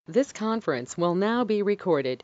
This conference will now be recorded.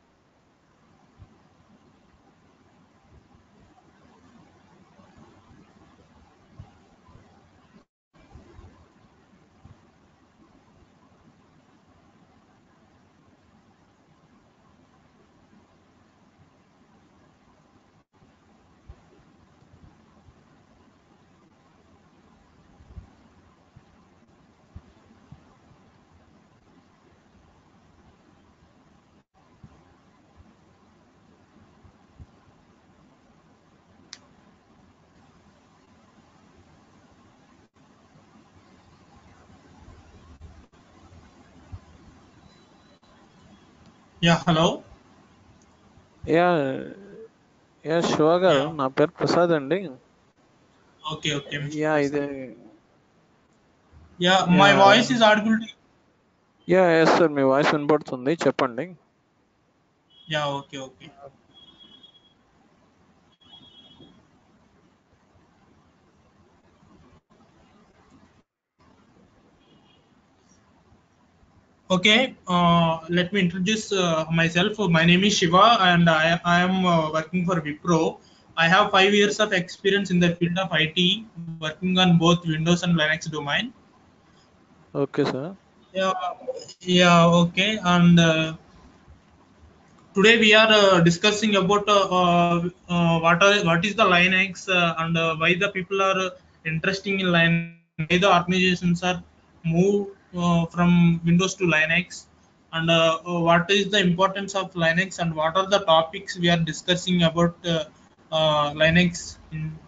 Yeah, hello. Yeah yeah Shiva garu, Yeah, నా పేరు ప్రసాద్ అండి. okay, Mr. Yeah ఇది Prasad. Yeah, yeah my voice is audible to you. Yeah yes sir, మీ voice వినపడుతుంది, చెప్పండి. Yeah, okay. Okay, let me introduce myself. My name is Shiva, and I am working for Wipro. I have 5 years of experience in the field of IT, working on both Windows and Linux domain. Okay sir. Yeah, yeah, okay. And today we are discussing about what is the Linux and why the people are interested in Linux, why the organizations are move from Windows to Linux, and what is the importance of Linux, and what are the topics we are discussing about Linux.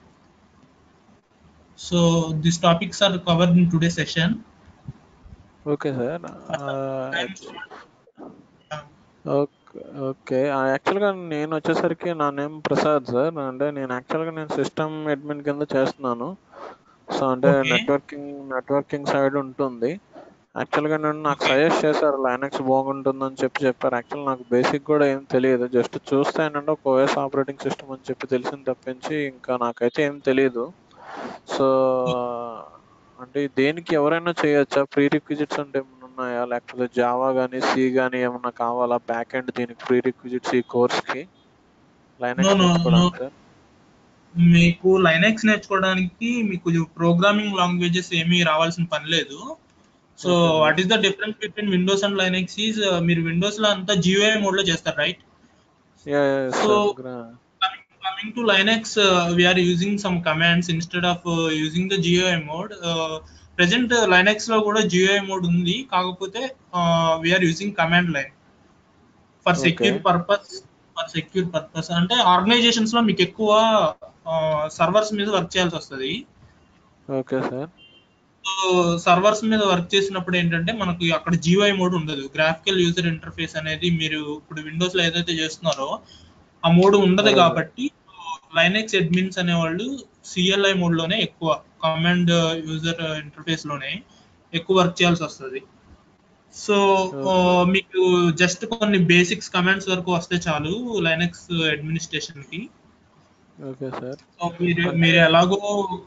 So these topics are covered in today's session. Okay sir. I'm uh, okay okay. యాక్చువల్గా నేను వచ్చేసరికి నా name Prasad sir. అంటే నేను యాక్చువల్గా system admin కింద చేస్తున్నాను. So అంటే okay. నెట్వర్కింగ్ సైడ్ ఉంటుంది. యాక్చువల్గా నాకు Okay. సజెస్ట్ చేశారు, లైనక్స్ బాగుంటుందని చెప్పారు. యాక్చువల్ నాకు బేసిక్ కూడా ఏం తెలియదు, జస్ట్ చూస్తే ఏంటంటే ఒక ఓఎస్ ఆపరేటింగ్ సిస్టమ్ అని చెప్పి తెలిసింది తప్పించి ఇంకా నాకైతే ఏం తెలియదు. సో అంటే దేనికి ఎవరైనా చేయొచ్చా? ప్రీ రిక్విజిట్స్ అంటే ఏమైనా ఉన్నాయా? లేకపోతే జావా కానీ సి కానీ ఏమన్నా కావాలా బ్యాక్ ఎండ్ దీనికి ప్రీ రిక్విజిట్స్ ఈ కోర్స్కి No, లైనక్స్ no, no. నేర్చుకోవడానికి సార్? మీకు లైనక్స్ నేర్చుకోవడానికి మీకు ప్రోగ్రామింగ్ లాంగ్వేజెస్ ఏమీ రావాల్సిన పని లేదు. So okay sir. What is the difference between Windows and Linux is మీరు విండోస్ లో అంతా జియోఐ మోడ్ లో చేస్తారు, right? Yeah so sir. coming to Linux, we are using some commands instead of using the GUI mode. Present Linux లో కూడా GUI mode ఉంది, కాకపోతే we are using command line for okay. Secure purpose. అంటే organisations లో మీకు ఎక్కువ servers మీద work చేయాల్సి వస్తుంది. Okay sir. సో సర్వర్స్ మీద వర్క్ చేసినప్పుడు ఏంటంటే మనకు అక్కడ GUI మోడ్ ఉండదు, గ్రాఫికల్ యూజర్ ఇంటర్ఫేస్ అనేది మీరు ఇప్పుడు విండోస్ లో ఏదైతే చేస్తున్నారో ఆ మోడ్ ఉండదు. అదే సార్. కాబట్టి లైనక్స్ అడ్మిన్స్ అనేవాళ్ళు CLI మోడ్ లోనే ఎక్కువ, కమాండ్ యూజర్ ఇంటర్ఫేస్ లోనే ఎక్కువ వర్క్ చేయాల్సి వస్తుంది. So okay. మీకు జస్ట్ కొన్ని బేసిక్స్ కమాండ్స్ వరకు వస్తే చాలు లైనక్స్ అడ్మినిస్ట్రేషన్ కి. Okay sir. సో మీరు అంటే మీరు ఎలాగో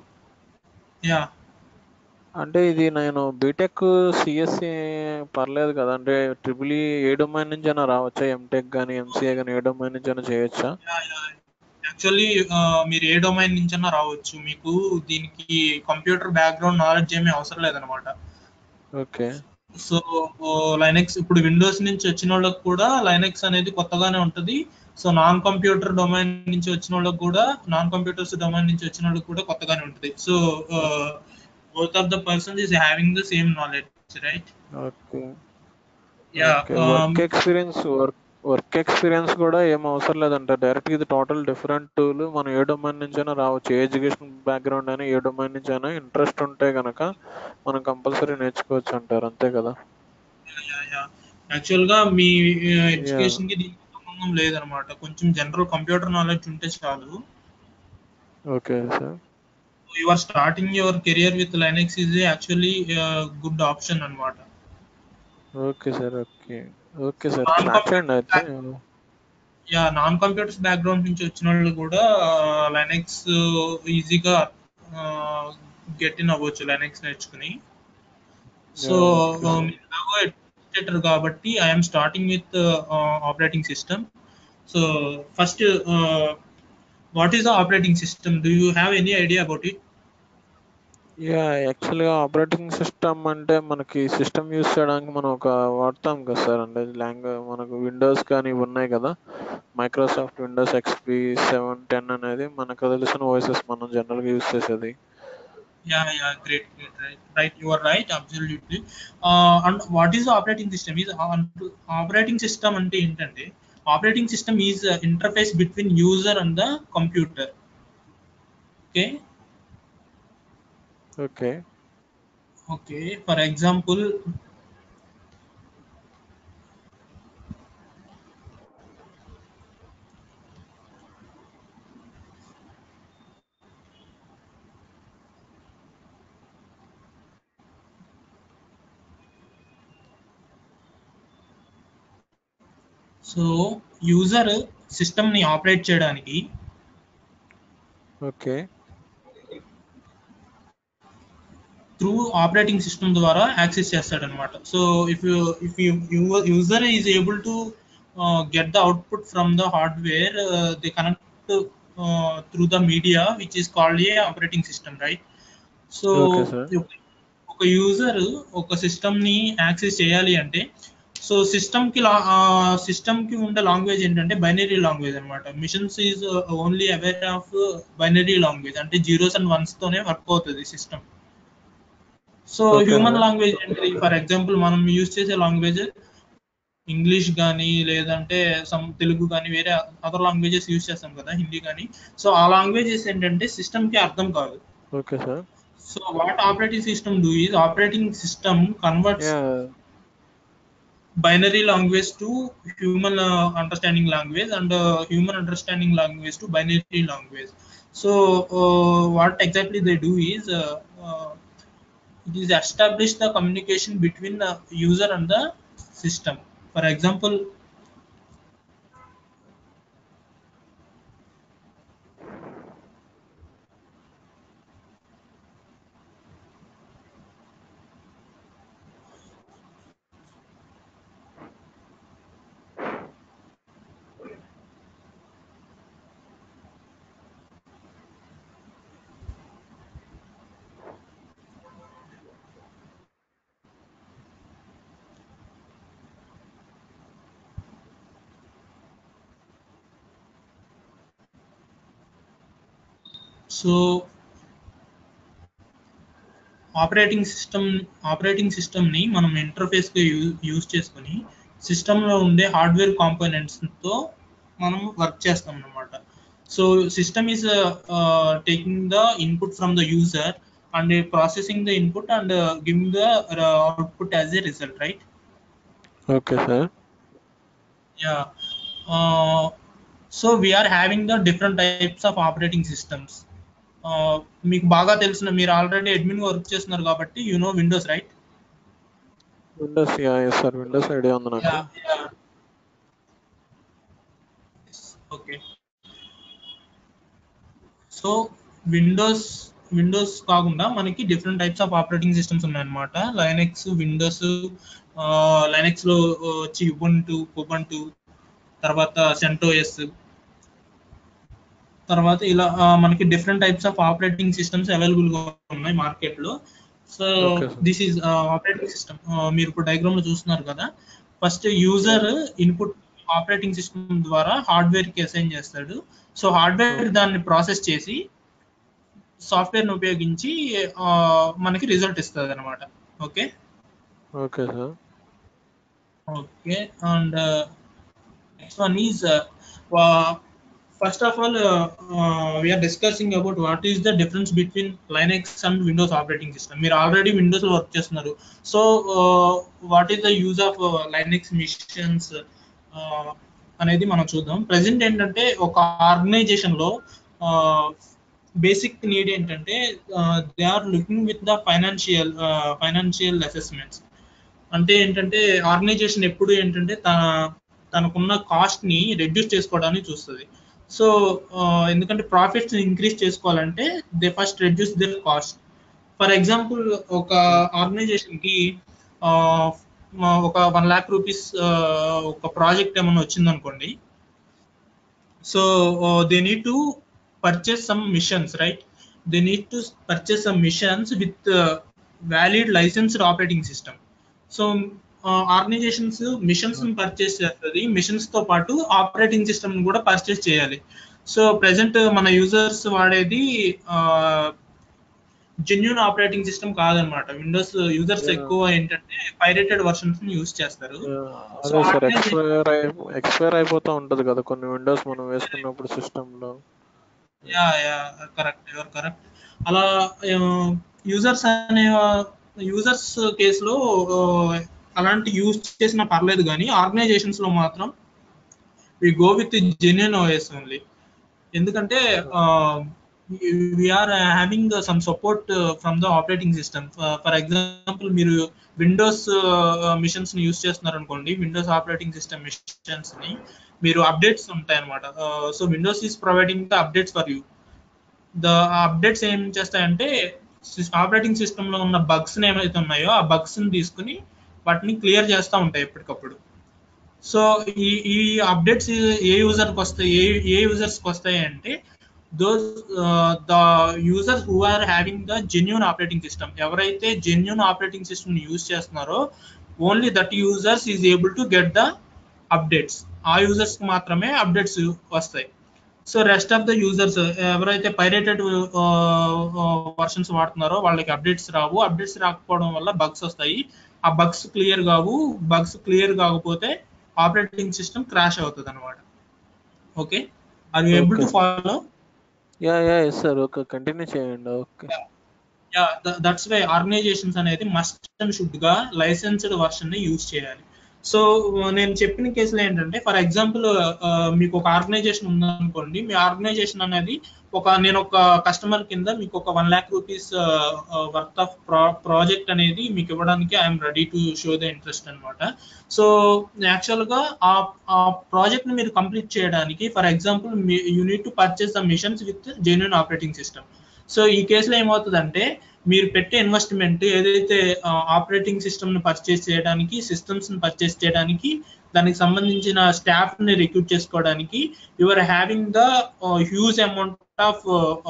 యా అంటే ఇది నేను బీటెక్ సిఎస్సి పర్లేదు కదా? అంటే ట్రిపుల్ ఏ డొమైన్ నుంచి అయినా రావచ్చా? ఎంటెక్ కానీ ఎంసీఏ కానీ ఏ డొమైన్ నుంచి అయినా చేయొచ్చా? యాక్చువల్లీ మీరు ఏ డొమైన్ నుంచైనా రావచ్చు. మీకు దీనికి కంప్యూటర్ బ్యాక్గ్రౌండ్ నాలెడ్జ్ ఏమీ అవసరం లేదనమాట. ఓకే. సో లైనక్స్ ఇప్పుడు విండోస్ నుంచి వచ్చిన వాళ్ళకి కూడా లైనక్స్ అనేది కొత్తగానే ఉంటుంది. సో నాన్ కంప్యూటర్స్ డొమైన్ నుంచి వచ్చిన వాళ్ళకి కూడా కొత్తగానే ఉంటుంది. So both of the persons is having the same knowledge, right? Okay. Yeah. Okay. Work experience కూడా ఏం అవసరం లేదంట. డైరెక్ట్ ఇది టోటల్ డిఫరెంట్ టూల్. మనం ఏ డొమైన్ నుంచి అయినా రావచ్చు. ఏ ఎడ్యుకేషన్ బ్యాక్గ్రౌండ్ అయినా ఏ డొమైన్ నుంచి అయినా ఇంట్రెస్ట్ ఉంటే గనక మనం కంపల్సరీ నేర్చుకోవచ్చు అంటారు, అంతే కదా? యాక్చువల్ గా మీ యా. ఎడ్యుకేషన్ కి దీనికి సంబంధం లేదనమాట. కొంచెం జనరల్ కంప్యూటర్ నాలెడ్జ్ ఉంటే చాలు. Okay sir. You are starting your career with Linux is actually good option అనమాట. Okay sir. Okay. Okay sir, non start చేయండి కంప్యూటర్స్ అయితే. నాన్ కంప్యూటర్స్ బ్యాక్గ్రౌండ్ నుంచి వచ్చిన వాళ్ళు కూడా లైనక్స్ ఈజీగా గెట్ ఇన్ అవ్వచ్చు లైనక్స్ నేర్చుకుని. So okay sir. మీరు ఎలాగో administrator కాబట్టి I am starting with operating system. So first, what is the operating system? Do you have any idea about it? యాక్చువల్గా ఆపరేటింగ్ సిస్టమ్ అంటే మనకి సిస్టమ్ యూస్ చేయడానికి మనం ఒక వాడతాం కదా సార్, అంటే మనకు విండోస్ కానీ ఇవి ఉన్నాయి కదా, మైక్రోసాఫ్ట్ విండోస్ XP 7, 10 అనేది మనకు తెలిసిన ఓఎస్ఎస్ మనం జనరల్గా యూస్ చేసేది. Yeah, great, right. You are right, absolutely. And what is the operating system? Operating system అంటే ఏంటంటే, operating system is interface between user and the computer. Okay. For example, so user system ని operate చేయడానికి through operating system ద్వారా access చేస్తాడు అనమాట. So if user is able to get the output from the hardware, they connect through the media which is called a operating system, right? So ఒక user ఒక system ని access చేయాలి అంటే, so system కి ఉండే language ఏంటంటే binary language అనమాట. Machines is only aware of binary language, అంటే జీరోస్ అండ్ వన్స్ తోనే వర్క్ అవుతుంది సిస్టమ్. సో హ్యూమన్ లాంగ్వేజ్ ఏంటి? ఫర్ ఎగ్జాంపుల్ మనం యూజ్ చేసే లాంగ్వేజ్ ఇంగ్లీష్ కానీ, లేదంటే సమ్ తెలుగు కానీ, వేరే అదర్ లాంగ్వేజెస్ యూజ్ చేస్తాం కదా, హిందీ కానీ. సో ఆ లాంగ్వేజెస్ ఏంటంటే సిస్టమ్ కి అర్థం కాదు. So what operating system do is, operating system converts binary language to human understanding language, and human understanding language to binary language. So what exactly they do is, it is establish the communication between the user and the system. For example, so operating system ని మనం interface గా use చేసుకొని సిస్టంలో ఉండే hardware components తో మనం work చేస్తాం అన్నమాట. So system is taking the input from the user and processing the input and giving the output as a result, right? Okay sir. So we are having the different types of operating systems. మీకు బాగా తెలిసిన, మీరు already admin work చేస్తున్నారు కాబట్టి you know Windows, right? Windows, sir Windows idea ఉంది నాకు. Okay. So Windows కాకుండా మనకి different types of operating systems ఉన్నాయన్నమాట. లైనెక్స్, విండోస్, లైనెక్స్ లో వచ్చి ఉబుంటు, తర్వాత సెంటోఎస్, తర్వాత ఇలా మనకి different types of operating systems available గా ఉన్నాయి మార్కెట్ లో. So this is operating system. మీరు ఇప్పుడు డయాగ్రామ్ లో చూస్తున్నారు కదా, first user input operating system ద్వారా హార్డ్వేర్ కి అసైన్ చేస్తాడు. సో హార్డ్వేర్ దాన్ని ప్రాసెస్ చేసి సాఫ్ట్వేర్ ని ఉపయోగించి మనకి రిజల్ట్ ఇస్తుంది అనమాట. Okay sir. Okay, and next one is, first of all, we are discussing about what is the difference between Linux and Windows operating system. మీరు ఆల్రెడీ విండోస్ లో work చేస్తున్నారు. So what is the use of Linux machines అనేది మనం చూద్దాం. Present ఏంటంటే ఒక organisation లో basic need ఏంటంటే they are looking with the financial assessments. అంటే ఏంటంటే ఆర్గనైజేషన్ ఎప్పుడు ఏంటంటే తనకున్న కాస్ట్ ని రెడ్యూస్ చేసుకోవడానికి చూస్తుంది. సో ఎందుకంటే ప్రాఫిట్స్ ఇంక్రీజ్ చేసుకోవాలంటే they first reduce their cost. For example, ఒక ఆర్గనైజేషన్ కి ఒక 1,00,000 రూపీస్ ఒక ప్రాజెక్ట్ ఏమైనా వచ్చిందనుకోండి. So they need to purchase some missions, right? They need to purchase some missions with valid licensed operating system. So organisations machines purchase చేస్తుంది, machines తో పాటు operating system కూడా పర్చేస్ చేయాలి. సో ప్రెసెంట్ మన users వాడేది genuine operating system కాదనమాట. Windows users ఎక్కువ ఏంటంటే పైరేటెడ్ వర్షన్స్ ని యూజ్ చేస్తారు. సో అదే సార్, ఎక్స్పైర్ అయిపోతా ఉంటది కదా కొన్ని విండోస్ మనం వేసుకున్నప్పుడు సిస్టమ్ లో. Yeah yeah correct, you're correct. అలా యూజర్స్ కేసులో అలాంటి యూజ్ చేసినా పర్లేదు, కానీ ఆర్గనైజేషన్స్ లో మాత్రం we go with genuine OS only. ఎందుకంటే we are having some support from the operating system. For example, మీరు విండోస్ మిషన్స్ ని యూజ్ చేస్తున్నారు అనుకోండి, విండోస్ ఆపరేటింగ్ సిస్టమ్ మిషన్స్ ని మీరు అప్డేట్స్ ఉంటాయి అనమాట. So Windows is providing the updates for you. The updates ఏం చేస్తాయంటే ఆపరేటింగ్ సిస్టమ్ లో ఉన్న బగ్స్ ఏమైతే ఉన్నాయో ఆ బగ్స్ ని తీసుకుని వాటిని క్లియర్ చేస్తూ ఉంటాయి ఎప్పటికప్పుడు. సో ఈ అప్డేట్స్ ఏ యూజర్కి వస్తాయి, ఏ యూజర్స్కి వస్తాయి అంటే those the users who are having the genuine operating system. ఎవరైతే genuine operating system ని యూజ్ చేస్తున్నారో only that users is able to get the updates. ఆ యూజర్స్ మాత్రమే అప్డేట్స్ వస్తాయి. So rest of the users ఎవరైతే పైరేటెడ్ వర్షన్స్ వాడుతున్నారో వాళ్ళకి updates రావు. అప్డేట్స్ రాకపోవడం వల్ల బగ్స్ వస్తాయి. ఆ బగ్స్ క్లియర్ కావు. బగ్స్ క్లియర్ కాకపోతే ఆపరేటింగ్ సిస్టమ్ క్రాష్ అవుతుంది అనమాట. Okay, are you able to follow? Yeah sir, okay, continue చేయండి. Okay, yeah that's why organisations అనేది మస్ట్ అండ్ షుడ్ గా లైసెన్స్డ్ వర్షన్ ని యూజ్ చేయాలి. సో నేను చెప్పిన కేసులో ఏంటంటే, ఫర్ ఎగ్జాంపుల్ మీకు ఒక ఆర్గనైజేషన్ ఉందనుకోండి, మీ ఆర్గనైజేషన్ అనేది నేను ఒక కస్టమర్ కింద మీకు ఒక 1,00,000 రూపీస్ వర్త్ ఆఫ్ ప్రాజెక్ట్ అనేది మీకు ఇవ్వడానికి I'm ready to show the interest అనమాట. సో యాక్చువల్ గా ఆ ప్రాజెక్ట్ ని మీరు కంప్లీట్ చేయడానికి, for example you need to purchase the machines with genuine operating system. So ఈ కేసులో ఏమవుతుందంటే, మీరు పెట్టే ఇన్వెస్ట్మెంట్ ఏదైతే ఆపరేటింగ్ సిస్టమ్ ని పర్చేస్ చేయడానికి, సిస్టమ్స్ ని పర్చేస్ చేయడానికి, దానికి సంబంధించిన స్టాఫ్ ని రిక్రూట్ చేసుకోవడానికి you are having the huge amount of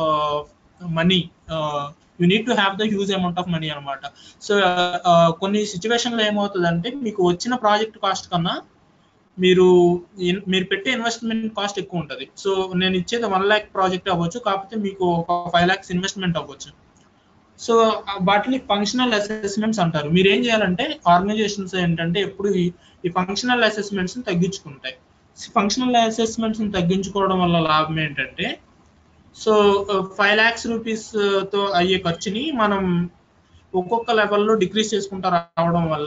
money. You need to have the huge amount of money అనమాట. సో కొన్ని సిచ్యువేషన్ లో ఏమవుతుందంటే, మీకు వచ్చిన ప్రాజెక్ట్ కాస్ట్ కన్నా మీరు పెట్టే ఇన్వెస్ట్మెంట్ కాస్ట్ ఎక్కువ ఉంటుంది. సో నేను ఇచ్చేది 1,00,000 ప్రాజెక్ట్ అవ్వచ్చు, కాకపోతే మీకు ఒక 5 lakhs ఇన్వెస్ట్మెంట్ అవ్వచ్చు. సో వాటిని ఫంక్షనల్ అసెస్మెంట్స్ అంటారు. మీరు ఏం చేయాలంటే, ఆర్గనైజేషన్స్ ఏంటంటే ఎప్పుడు ఈ ఫంక్షనల్ అసెస్మెంట్స్ ని తగ్గించుకుంటాయి. ఫంక్షనల్ అసెస్మెంట్స్ ని తగ్గించుకోవడం వల్ల లాభం ఏంటంటే, సో 5 lakhs రూపీస్ తో అయ్యే ఖర్చుని మనం ఒక్కొక్క లెవెల్లో డిక్రీజ్ చేసుకుంటూ రావడం వల్ల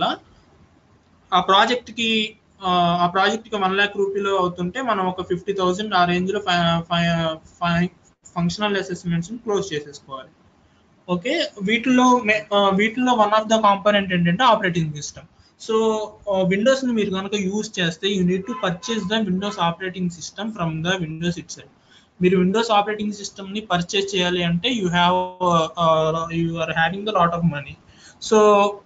ఆ ప్రాజెక్ట్ కి 1,00,000 రూపీలు అవుతుంటే మనం ఒక 50,000 ఆ రేంజ్ లో ఫంక్షనల్ అసెస్మెంట్స్ క్లోజ్ చేసేసుకోవాలి. ఓకే, వీటిలో వన్ ఆఫ్ ద కాంపోనెంట్ ఏంటంటే ఆపరేటింగ్ సిస్టమ్. సో విండోస్ ని మీరు కనుక యూజ్ చేస్తే you need to purchase the Windows operating system from the Windows itself. మీరు విండోస్ ఆపరేటింగ్ సిస్టమ్ ని పర్చేస్ చేయాలి అంటే you are having the lot of money. So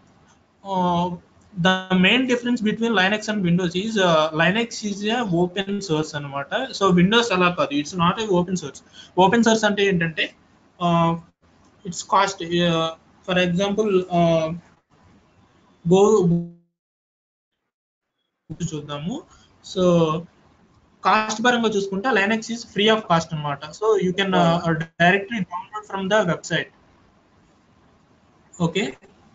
the main difference between Linux and Windows is Linux is a open source అనమాట. So Windows అలా కాదు, it's not a open source. Open source అంటే ఏంటంటే it's cost. For example చూద్దాము. So cost పరంగా చూసుకుంటే Linux is free of cost అనమాట. So you can directly download from the website. Okay,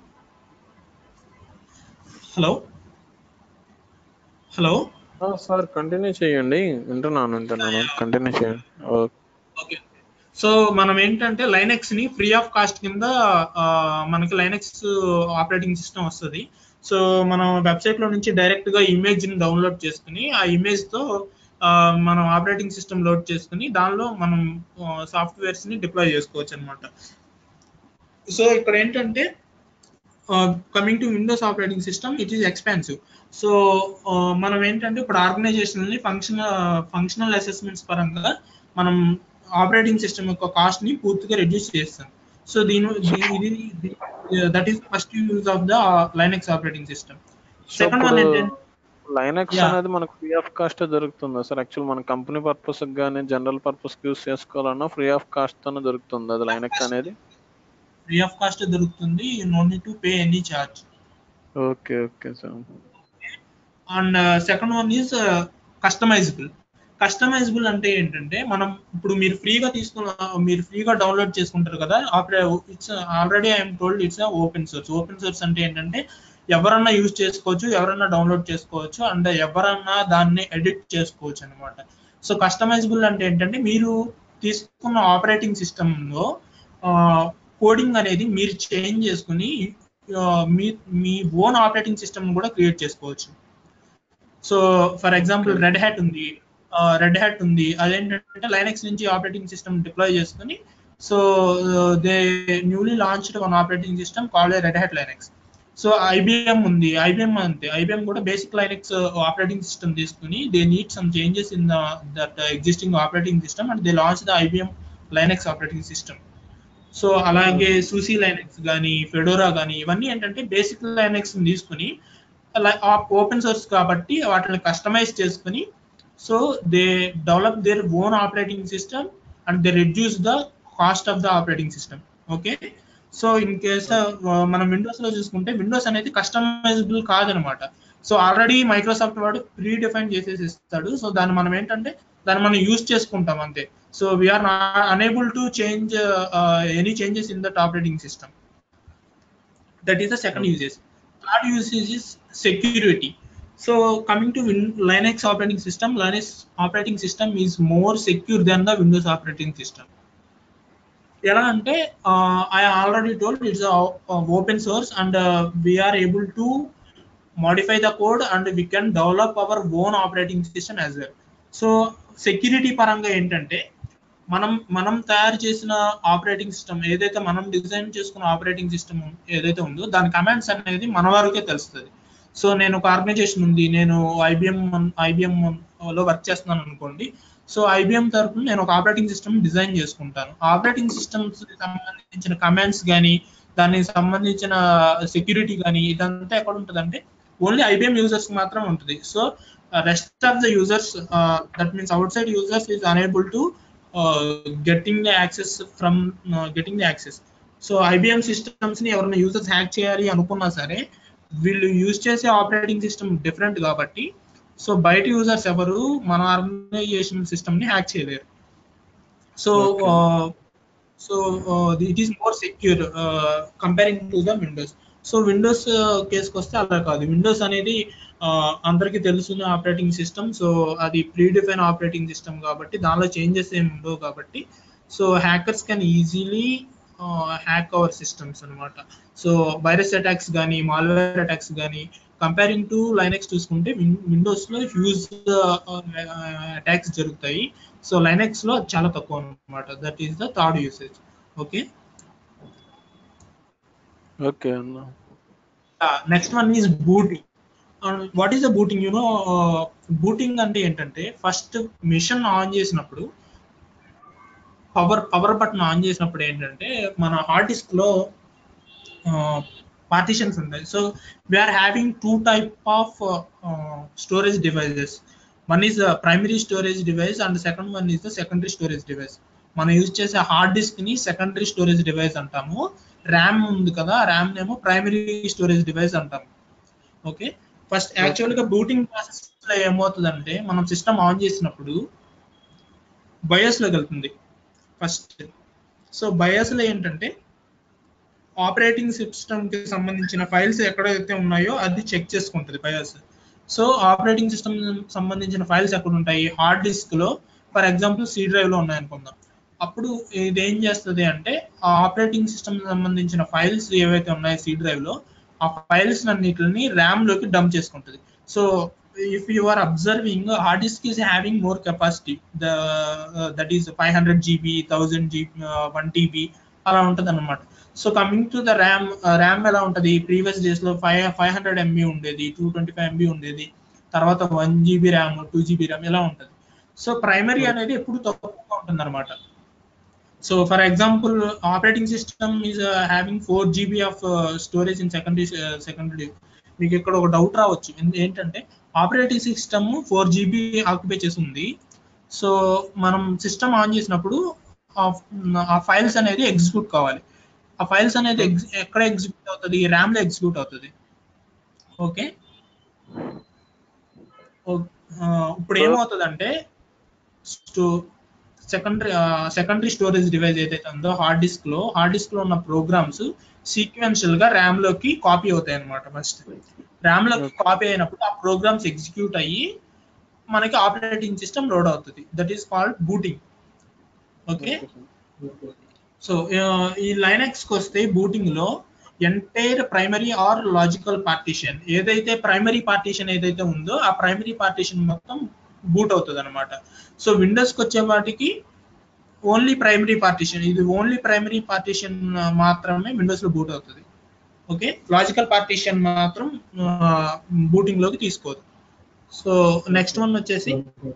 hello sir continue చేయండి, వింటున్నాను, కంటిన్యూ చేయండి. Okay, so మనం ఏంటంటే లైనక్స్ ని ఫ్రీ ఆఫ్ కాస్ట్ కింద మనకి లైనక్స్ ఆపరేటింగ్ సిస్టమ్ వస్తుంది. సో మనం వెబ్సైట్ లో నుంచి డైరెక్ట్ గా ఇమేజ్ ని డౌన్లోడ్ చేసుకుని ఆ ఇమేజ్ తో మనం ఆపరేటింగ్ సిస్టమ్ లోడ్ చేసుకుని దానిలో మనం సాఫ్ట్వేర్స్ ని డిప్లాయ్ చేసుకోవచ్చు అనమాట. సో ఇక్కడ ఏంటంటే coming to Windows operating system, it is expensive. So మనం ఏంటంటే ఇప్పుడు ఆర్గనైజేషన్ ఫంక్షనల్ అసెస్మెంట్స్ పరంగా మనం ఆపరేటింగ్ సిస్టమ్ యొక్క కాస్ట్ ని పూర్తిగా రెడ్యూస్ చేస్తాం. So that is first use of the Linux operating system. So second one ఇప్పుడు ఏంటంటే లైనక్స్ యా అనేది మనకు ఫ్రీ ఆఫ్ కాస్ట్ దొరుకుతుందా సార్? యాక్చువల్ మన కంపెనీ పర్పస్ కానీ జనరల్ పర్పస్ యూస్ చేసుకోవాలన్నా ఫ్రీ ఆఫ్ కాస్ట్ తోనే దొరుకుతుంది అది లైనక్స్ అనేది? ఫ్రీ ఆఫ్ కాస్ట్ దొరుకుతుంది, you no need to pay any charge. Okay okay sir. And second one is customizable. Customizable అంటే ఏంటంటే మనం ఇప్పుడు మీరు ఫ్రీగా డౌన్లోడ్ చేసుకుంటారు కదా, it's already I'm told it's open source. Open source అంటే ఏంటంటే ఎవరన్నా యూజ్ చేసుకోవచ్చు, ఎవరన్నా డౌన్లోడ్ చేసుకోవచ్చు, అండ్ ఎవరన్నా దాన్ని ఎడిట్ చేసుకోవచ్చు అనమాట. సో కస్టమైజబుల్ అంటే ఏంటంటే మీరు తీసుకున్న ఆపరేటింగ్ సిస్టంలో కోడింగ్ అనేది మీరు చేంజ్ చేసుకుని మీ మీ ఓన్ ఆపరేటింగ్ సిస్టమ్ కూడా క్రియేట్ చేసుకోవచ్చు. So for example Red Hat ఉంది, అదేంటంటే లైనక్స్ నుంచి ఆపరేటింగ్ సిస్టమ్ డిప్లాయ్ చేసుకుని, so they newly launched one operating system called Red Hat Linux. So IBM ఉంది, ఐబిఎం అంతే, ఐబిఎం కూడా బేసిక్ లైనక్స్ ఆపరేటింగ్ సిస్టమ్ తీసుకుని they need some changes in that existing operating system and they launch the IBM Linux operating system. So అలాగే SUSE Linux కానీ Fedora కానీ ఇవన్నీ ఏంటంటే basic Linux తీసుకుని ఓపెన్ సోర్స్ కాబట్టి వాటిని కస్టమైజ్ చేసుకుని, so they develop their own operating system and they reduce the cost of the operating system. Okay, so in case మనం విండోస్ లో చూసుకుంటే విండోస్ అనేది కస్టమైజబుల్ కాదనమాట. సో ఆల్రెడీ మైక్రోసాఫ్ట్ వాడు ప్రీ డిఫైన్ చేసేసి ఇస్తాడు. సో దాన్ని మనం ఏంటంటే దాన్ని మనం యూజ్ చేసుకుంటాం అంతే. So we are unable to change any changes in that operating system. That is the second usage. Third usage is security. So coming to Linux operating system is more secure than the Windows operating system. ఎలా అంటే I already told it's open source and we are able to modify the code and we can develop our own operating system as well. So security పరంగా ఏంటంటే మనం తయారు చేసిన operating system ఏదైతే మనం design చేసుకున్న ఆపరేటింగ్ సిస్టమ్ ఏదైతే ఉందో దాని కమాండ్స్ అనేది మన వరకే తెలుస్తుంది. సో నేను ఒక ఆర్గనైజేషన్ ఉంది, నేను ఐబిఎం లో వర్క్ చేస్తున్నాను అనుకోండి. సో ఐబిఎం తరఫున నేను ఒక ఆపరేటింగ్ సిస్టమ్ డిజైన్ చేసుకుంటాను. ఆపరేటింగ్ సిస్టమ్స్ సంబంధించిన కమాండ్స్ కానీ దానికి సంబంధించిన సెక్యూరిటీ కానీ ఇదంతా ఎక్కడ ఉంటుంది అంటే ఓన్లీ ఐబిఎం యూజర్స్ మాత్రం ఉంటుంది. So rest of the users, that means outside users is unable to getting the access. So IBM systems ని ఎవరైనా యూజర్స్ హ్యాక్ చేయాలి అనుకున్నా సరే వీళ్ళు యూజ్ చేసే ఆపరేటింగ్ సిస్టమ్ డిఫరెంట్ కాబట్టి సో బయట యూజర్స్ ఎవరు మన ఆర్గనైజేషన్ సిస్టమ్ ని హ్యాక్ చేయలేరు. So it is more secure comparing to the Windows. So Windows కేసుకి వస్తే అలా కాదు. విండోస్ అనేది అందరికీ తెలుసున్న ఆపరేటింగ్ సిస్టమ్. సో అది ప్రీ డిఫైన్ ఆపరేటింగ్ సిస్టమ్ కాబట్టి దానిలో చేంజెస్ ఏమి ఉండవు కాబట్టి so hackers can easily hack our systems అనమాట. సో వైరస్ అటాక్స్ కానీ మాల్వేర్ అటాక్స్ కానీ కంపేరింగ్ టు లైనక్స్ చూసుకుంటే విండోస్ లో హ్యూజ్ అటాక్స్ జరుగుతాయి. సో లైనక్స్ లో చాలా తక్కువ అనమాట. That is the third usage. Okay, next one is booting. What is the booting? You know booting అంటే ఏంటంటే ఫస్ట్ మిషన్ ఆన్ చేసినప్పుడు పవర్ బటన్ ఆన్ చేసినప్పుడు ఏంటంటే మన హార్డ్ డిస్క్ లో పార్టిషన్స్ ఉంటాయి. So we are having two type of storage devices. One is primary storage device and second one is the secondary storage device. మనం use చేసే hard disc ని secondary storage device అంటాము. RAM ఉంది కదా, RAM నేమో primary storage device అంటాము. Okay, first actual గా booting process లో ఏమవుతుందంటే మనం సిస్టమ్ ఆన్ చేసినప్పుడు బయోస్ లోకి వెళ్తుంది ఫస్ట్. సో బయోస్ లో ఏంటంటే ఆపరేటింగ్ సిస్టమ్ కి సంబంధించిన ఫైల్స్ ఎక్కడైతే ఉన్నాయో అది చెక్ చేసుకుంటుంది బయోస్. సో ఆపరేటింగ్ సిస్టమ్ సంబంధించిన ఫైల్స్ ఎక్కడ ఉంటాయి? హార్డ్ డిస్క్ లో, ఫర్ ఎగ్జాంపుల్ సి డ్రైవ్ లో ఉన్నాయనుకుందాం. అప్పుడు ఇది ఏం చేస్తుంది అంటే ఆ ఆపరేటింగ్ సిస్టమ్ సంబంధించిన ఫైల్స్ ఏవైతే ఉన్నాయో సి డ్రైవ్ లో ఆ ఫైల్స్ అన్నిటిని ర్యామ్ లోకి డంప్ చేసుకుంటుంది. So if you are observing hard disk is having more capacity, that is 500 GB, 1000 GB, 1 TB అలా ఉంటుంది అనమాట. So coming to the RAM ఎలా ఉంటుంది? ప్రీవియస్ డేస్ లో 500 MB ఉండేది, 225 MB ఉండేది, తర్వాత 1 GB ర్యామ్, 2 GB ర్యామ్ ఇలా ఉంటుంది. సో ప్రైమరీ అనేది ఎప్పుడు తక్కువగా ఉంటుంది అనమాట. So for example, operating system is having 4 GB of storage in secondary. మీకు ఇక్కడ ఒక డౌట్ రావచ్చు, ఏంటంటే ఆపరేటింగ్ సిస్టమ్ 4 GB ఆక్యుపై చేసి ఉంది. సో మనం సిస్టమ్ ఆన్ చేసినప్పుడు ఆ ఫైల్స్ అనేది ఎగ్జిక్యూట్ కావాలి. ఆ ఫైల్స్ అనేది ఎక్కడ ఎగ్జిక్యూట్ అవుతుంది? ర్యామ్ లో ఎగ్జిక్యూట్ అవుతుంది. ఓకే, ఇప్పుడు ఏమవుతుందంటే సెకండరీ స్టోరేజ్ డివైస్ ఏదైతే ఉందో హార్డ్ డిస్క్ లో ఉన్న ప్రోగ్రామ్స్ సీక్వెన్షియల్ గా ర్యామ్ లోకి కాపీ అవుతాయి అనమాట. ఫస్ట్ ర్యామ్ లోకి కాపీ అయినప్పుడు ఆ ప్రోగ్రామ్స్ ఎగ్జిక్యూట్ అయ్యి మనకి ఆపరేటింగ్ సిస్టమ్ లోడ్ అవుతుంది. That is called booting. Okay, so ఈ లైనక్స్ కి వస్తే బూటింగ్ లో entire primary or logical partition, ఏదైతే ప్రైమరీ పార్టీషన్ ఏదైతే ఉందో ఆ ప్రైమరీ పార్టీషన్ మొత్తం బూట్ అవుతుంది అనమాట. సో విండోస్కి వచ్చే వాటికి ఓన్లీ ప్రైమరీ పార్టీషన్, ఇది ఓన్లీ ప్రైమరీ పార్టీషన్ మాత్రమే విండోస్ లో బూట్ అవుతుంది. ఓకే, లాజికల్ పార్టీషన్ మాత్రం బూటింగ్ లోకి తీసుకోదు. సో నెక్స్ట్ వన్ వచ్చేసి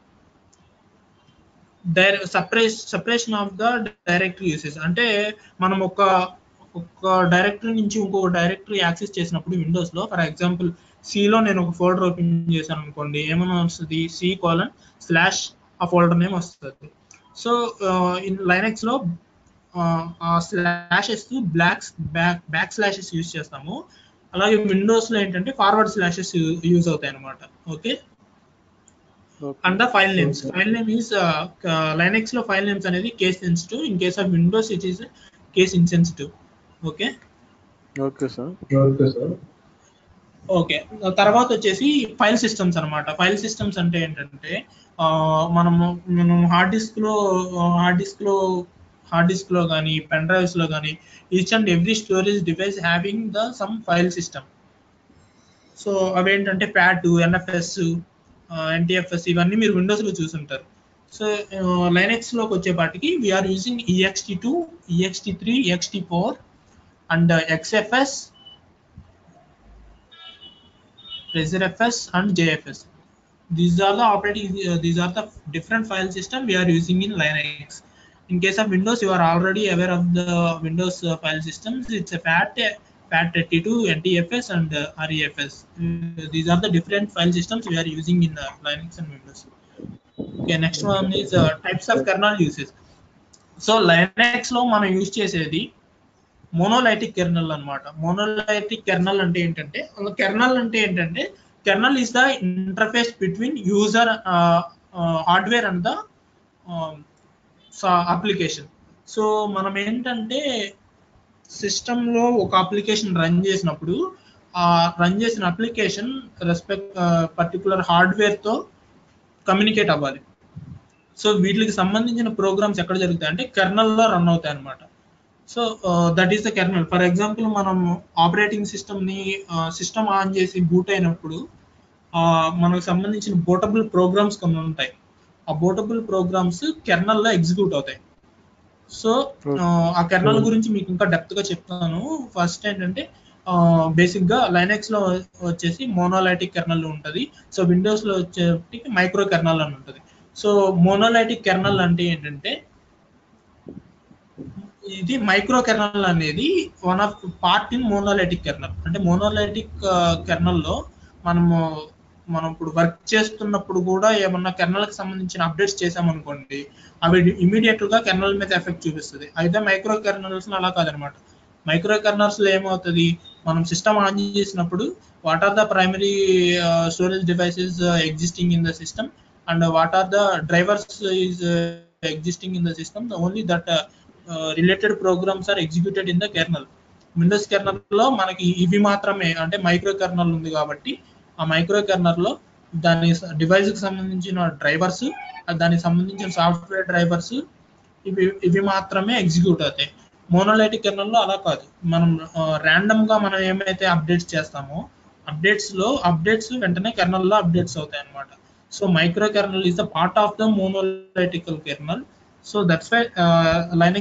separation of the directory usage. అంటే మనం ఒక డైరెక్టరీ నుంచి ఇంకొక డైరెక్టరీ యాక్సెస్ చేసినప్పుడు విండోస్ లో, ఫర్ ఎగ్జాంపుల్ సిలో నేను ఒక ఫోల్డర్ ఓపెన్ చేశాను అనుకోండి, ఏమైనా వస్తుంది C:/ ఆ ఫోల్డర్ నేమ్ వస్తుంది. సో ఇన్ లైనక్స్ లో ఆ స్లాషెస్ బ్యాక్ స్లాషెస్ యూజ్ చేస్తాము. అలాగే విండోస్ లో ఏంటంటే ఫార్వర్డ్ స్లాషెస్ యూజ్ అవుతాయి అనమాట. Okay, and the file names. File name is Linux లో ఫైల్ నేమ్స్ అనేది case sensitive. In case of Windows it is case insensitive. Okay, okay, తర్వాత వచ్చేసి ఫైల్ సిస్టమ్స్ అనమాట. ఫైల్ సిస్టమ్స్ అంటే ఏంటంటే మనం హార్డ్ డిస్క్ లో కానీ పెన్ డ్రైవ్స్ లో కానీ each and every storage device having the some file system. So అవేంటంటే ప్యాడ్, NFS, NTFS ఇవన్నీ మీరు విండోస్ లో చూసుంటారు. సో లైనక్స్ లోకి వచ్చేపాటికి we are using ext2, ext3, ext4 and XFS, ReserFS and JFS. These are the different file system we are using in Linux. In case of Windows, you are already aware of the Windows file systems. It's a FAT32, NTFS and REFS. These are the different file systems we are using in Linux and Windows. Okay, next one is types of kernel uses. So Linux లో మనం use చేసేది మోనోలైటిక్ kernel అనమాట. మోనోలైటిక్ kernel అంటే ఏంటంటే kernel is the interface between user hardware and the application. So మనం ఏంటంటే సిస్టంలో ఒక అప్లికేషన్ రన్ చేసినప్పుడు ఆ రన్ చేసిన అప్లికేషన్ పర్టికులర్ హార్డ్వేర్తో కమ్యూనికేట్ అవ్వాలి. సో వీటికి సంబంధించిన ప్రోగ్రామ్స్ ఎక్కడ జరుగుతాయి అంటే కెర్నల్లో రన్ అవుతాయి అనమాట. So that is the kernel. For example మనం ఆపరేటింగ్ సిస్టమ్ ఆన్ చేసి బూట్ అయినప్పుడు మనకు సంబంధించిన బూటబుల్ ప్రోగ్రామ్స్ కొన్ని ఉంటాయి. ఆ బూటబుల్ ప్రోగ్రామ్స్ కెర్నల్లో ఎగ్జిక్యూట్ అవుతాయి. సో ఆ కెర్నల్ గురించి మీకు ఇంకా డెప్త్ గా చెప్తాను. ఫస్ట్ ఏంటంటే బేసిక్ గా లైనక్స్ లో వచ్చేసి మోనోలైటిక్ కెర్నల్ ఉంటుంది. సో విండోస్ లో వచ్చేటికి మైక్రో కెర్నల్ అని ఉంటుంది. సో మోనోలైటిక్ కెర్నల్ అంటే ఏంటంటే ఇది మైక్రో కెర్నల్ అనేది one of part in monolithic kernel. అంటే మోనోలైటిక్ కెర్నల్లో మనం ఇప్పుడు వర్క్ చేస్తున్నప్పుడు కూడా ఏమన్నా కెర్నల్ కి సంబంధించిన అప్డేట్స్ చేసామనుకోండి, అవి ఇమీడియట్ గా కెర్నల్ మీద ఎఫెక్ట్ చూపిస్తుంది. అయితే మైక్రో కెర్నల్స్ అలా కాదనమాట. మైక్రో కెర్నల్స్ లో ఏమవుతుంది, మనం సిస్టమ్ ఆన్ చేసినప్పుడు what are the primary storage devices existing in the system and what are the drivers is existing in the system, only that related programs are executed in the kernel. Windows kernel లో మనకి ఇవి మాత్రమే, అంటే micro kernel ఉంది కాబట్టి ఆ micro kernel లో దాని డివైస్ కి సంబంధించిన డ్రైవర్స్, దానికి సంబంధించిన సాఫ్ట్వేర్ డ్రైవర్స్ ఇవి మాత్రమే ఎగ్జిక్యూట్ అవుతాయి. మోనోలైటిక్ కెర్నల్ లో అలా కాదు. మనం ర్యాండమ్ గా మనం ఏమైతే అప్డేట్స్ చేస్తామో అప్డేట్స్ వెంటనే కెర్నల్ లో అప్డేట్స్ అవుతాయి అనమాట. So micro kernel is the part of the monolithical kernel. So that's why Linux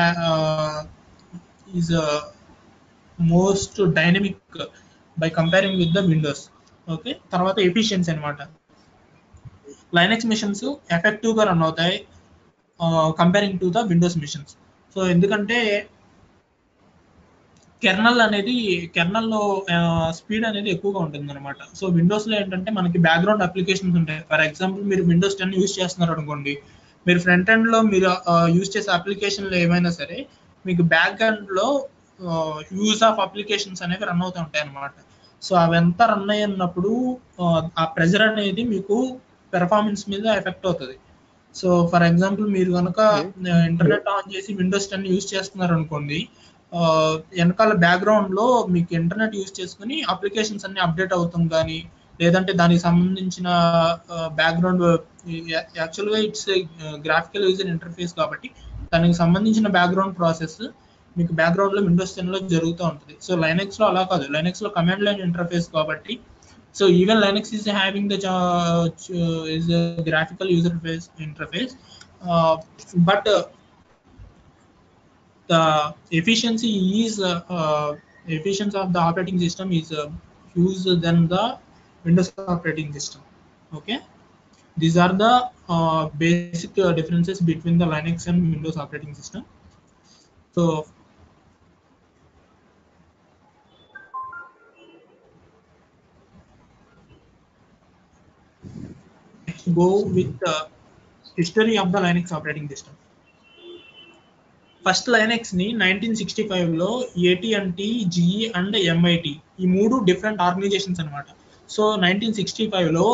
is most dynamic by comparing with the Windows. Okay, తర్వాత ఎఫిషియన్సీ అనమాట. లైనక్స్ మిషన్స్ ఎఫెక్టివ్గా రన్ అవుతాయి comparing to the Windows machines. So ఎందుకంటే kernel అనేది కెర్నల్లో speed అనేది ఎక్కువగా ఉంటుంది అనమాట. సో విండోస్లో ఏంటంటే మనకి బ్యాక్గ్రౌండ్ అప్లికేషన్స్ ఉంటాయి. ఫర్ ఎగ్జాంపుల్ మీరు విండోస్ 10 యూస్ చేస్తున్నారు అనుకోండి, మీరు ఫ్రంట్ ఎండ్లో మీరు యూస్ చేసే అప్లికేషన్లు ఏమైనా సరే మీకు బ్యాక్ ఎండ్లో యూజ్ ఆఫ్ అప్లికేషన్స్ అనేవి రన్ అవుతూ ఉంటాయి అనమాట. సో అవంతా రన్ అయ్యినప్పుడు ఆ ప్రెజర్ అనేది మీకు పెర్ఫార్మెన్స్ మీద ఎఫెక్ట్ అవుతుంది. సో ఫర్ ఎగ్జాంపుల్ మీరు కనుక ఇంటర్నెట్ ఆన్ చేసి విండోస్ 10 యూస్ చేస్తున్నారు అనుకోండి, వెనకాల బ్యాక్గ్రౌండ్లో మీకు ఇంటర్నెట్ యూస్ చేసుకుని అప్లికేషన్స్ అన్ని అప్డేట్ అవుతాం కానీ, లేదంటే దానికి సంబంధించిన బ్యాక్గ్రౌండ్ యాక్చువల్గా ఇట్స్ గ్రాఫికల్ యూజర్ ఇంటర్ఫేస్ కాబట్టి దానికి సంబంధించిన బ్యాక్గ్రౌండ్ ప్రాసెస్ మీకు బ్యాక్గ్రౌండ్లో విండోస్ 10లో జరుగుతూ ఉంటుంది. సో లైనెక్స్లో అలా కాదు, లైనెక్స్లో కమాండ్ లైన్ ఇంటర్ఫేస్ కాబట్టి so even Linux is having the is a graphical user interface, but the efficiency of the operating system is huge than the Windows operating system. Okay, these are the basic differences between the Linux and Windows operating system. So go with the history of the Linux operating system. First Linux ని 1965లో AT&T, GE and MIT ఈ మూడు different organizations అనమాట. So 1965లో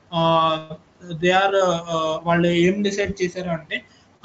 వాళ్ళు ఏం decide చేశారు అంటే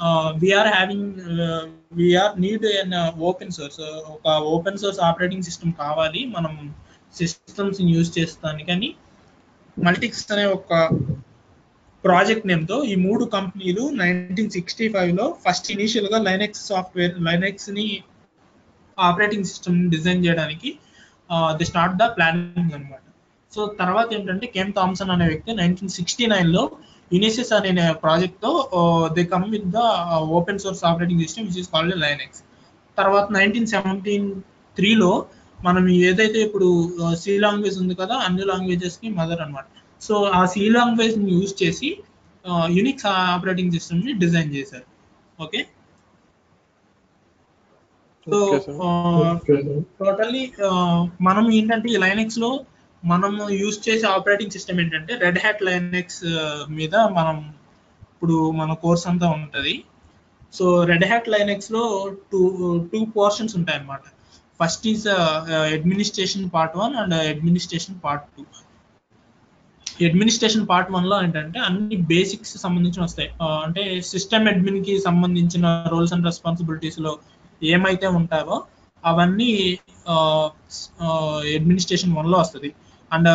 we are need an open source, ఒక ఓపెన్ సోర్స్ ఆపరేటింగ్ సిస్టమ్ కావాలి మనం సిస్టమ్స్ యూజ్ చేస్తానికి అని మల్టిక్స్ అనే ఒక ప్రాజెక్ట్ నేమ్తో ఈ మూడు కంపెనీలు 1965లో ఫస్ట్ ఇనిషియల్గా లైనెక్స్ ని ఆపరేటింగ్ సిస్టమ్ డిజైన్ చేయడానికి ది స్టార్ట్ ద ప్లానింగ్ అనమాట. సో తర్వాత ఏంటంటే కేమ్ థామ్సన్ అనే వ్యక్తి 1969లో యునిసిస్ అనే ప్రాజెక్ట్తో they come with the open source operating system which is called Linux. తర్వాత 1973లో మనం ఏదైతే ఇప్పుడు సి లాంగ్వేజ్ ఉంది కదా, అన్ని లాంగ్వేజెస్కి మదర్ అనమాట. సో ఆ సి లాంగ్వేజ్ ని యూజ్ చేసి యునిక్స్ ఆపరేటింగ్ సిస్టమ్ ని డిజైన్ చేశారు. ఓకే, సో టోటల్లీ మనం ఏంటంటే ఈ లైనెక్స్ లో మనం యూజ్ చేసే ఆపరేటింగ్ సిస్టమ్ ఏంటంటే రెడ్ హ్యాట్ లైనెక్స్ మీద మనం ఇప్పుడు మన కోర్స్ అంతా ఉంటుంది. సో రెడ్ హ్యాట్ లైనెక్స్ లో టూ పోర్షన్స్ ఉంటాయి అన్నమాట. First is administration part 1 and administration part 2. Administration part 1లో ఏంటంటే అన్ని బేసిక్స్ సంబంధించి వస్తాయి. అంటే సిస్టమ్ అడ్మిన్ కి సంబంధించిన రోల్స్ అండ్ రెస్పాన్సిబిలిటీస్ లో ఏమైతే ఉంటాయో అవన్నీ అడ్మినిస్ట్రేషన్ 1లో వస్తుంది. And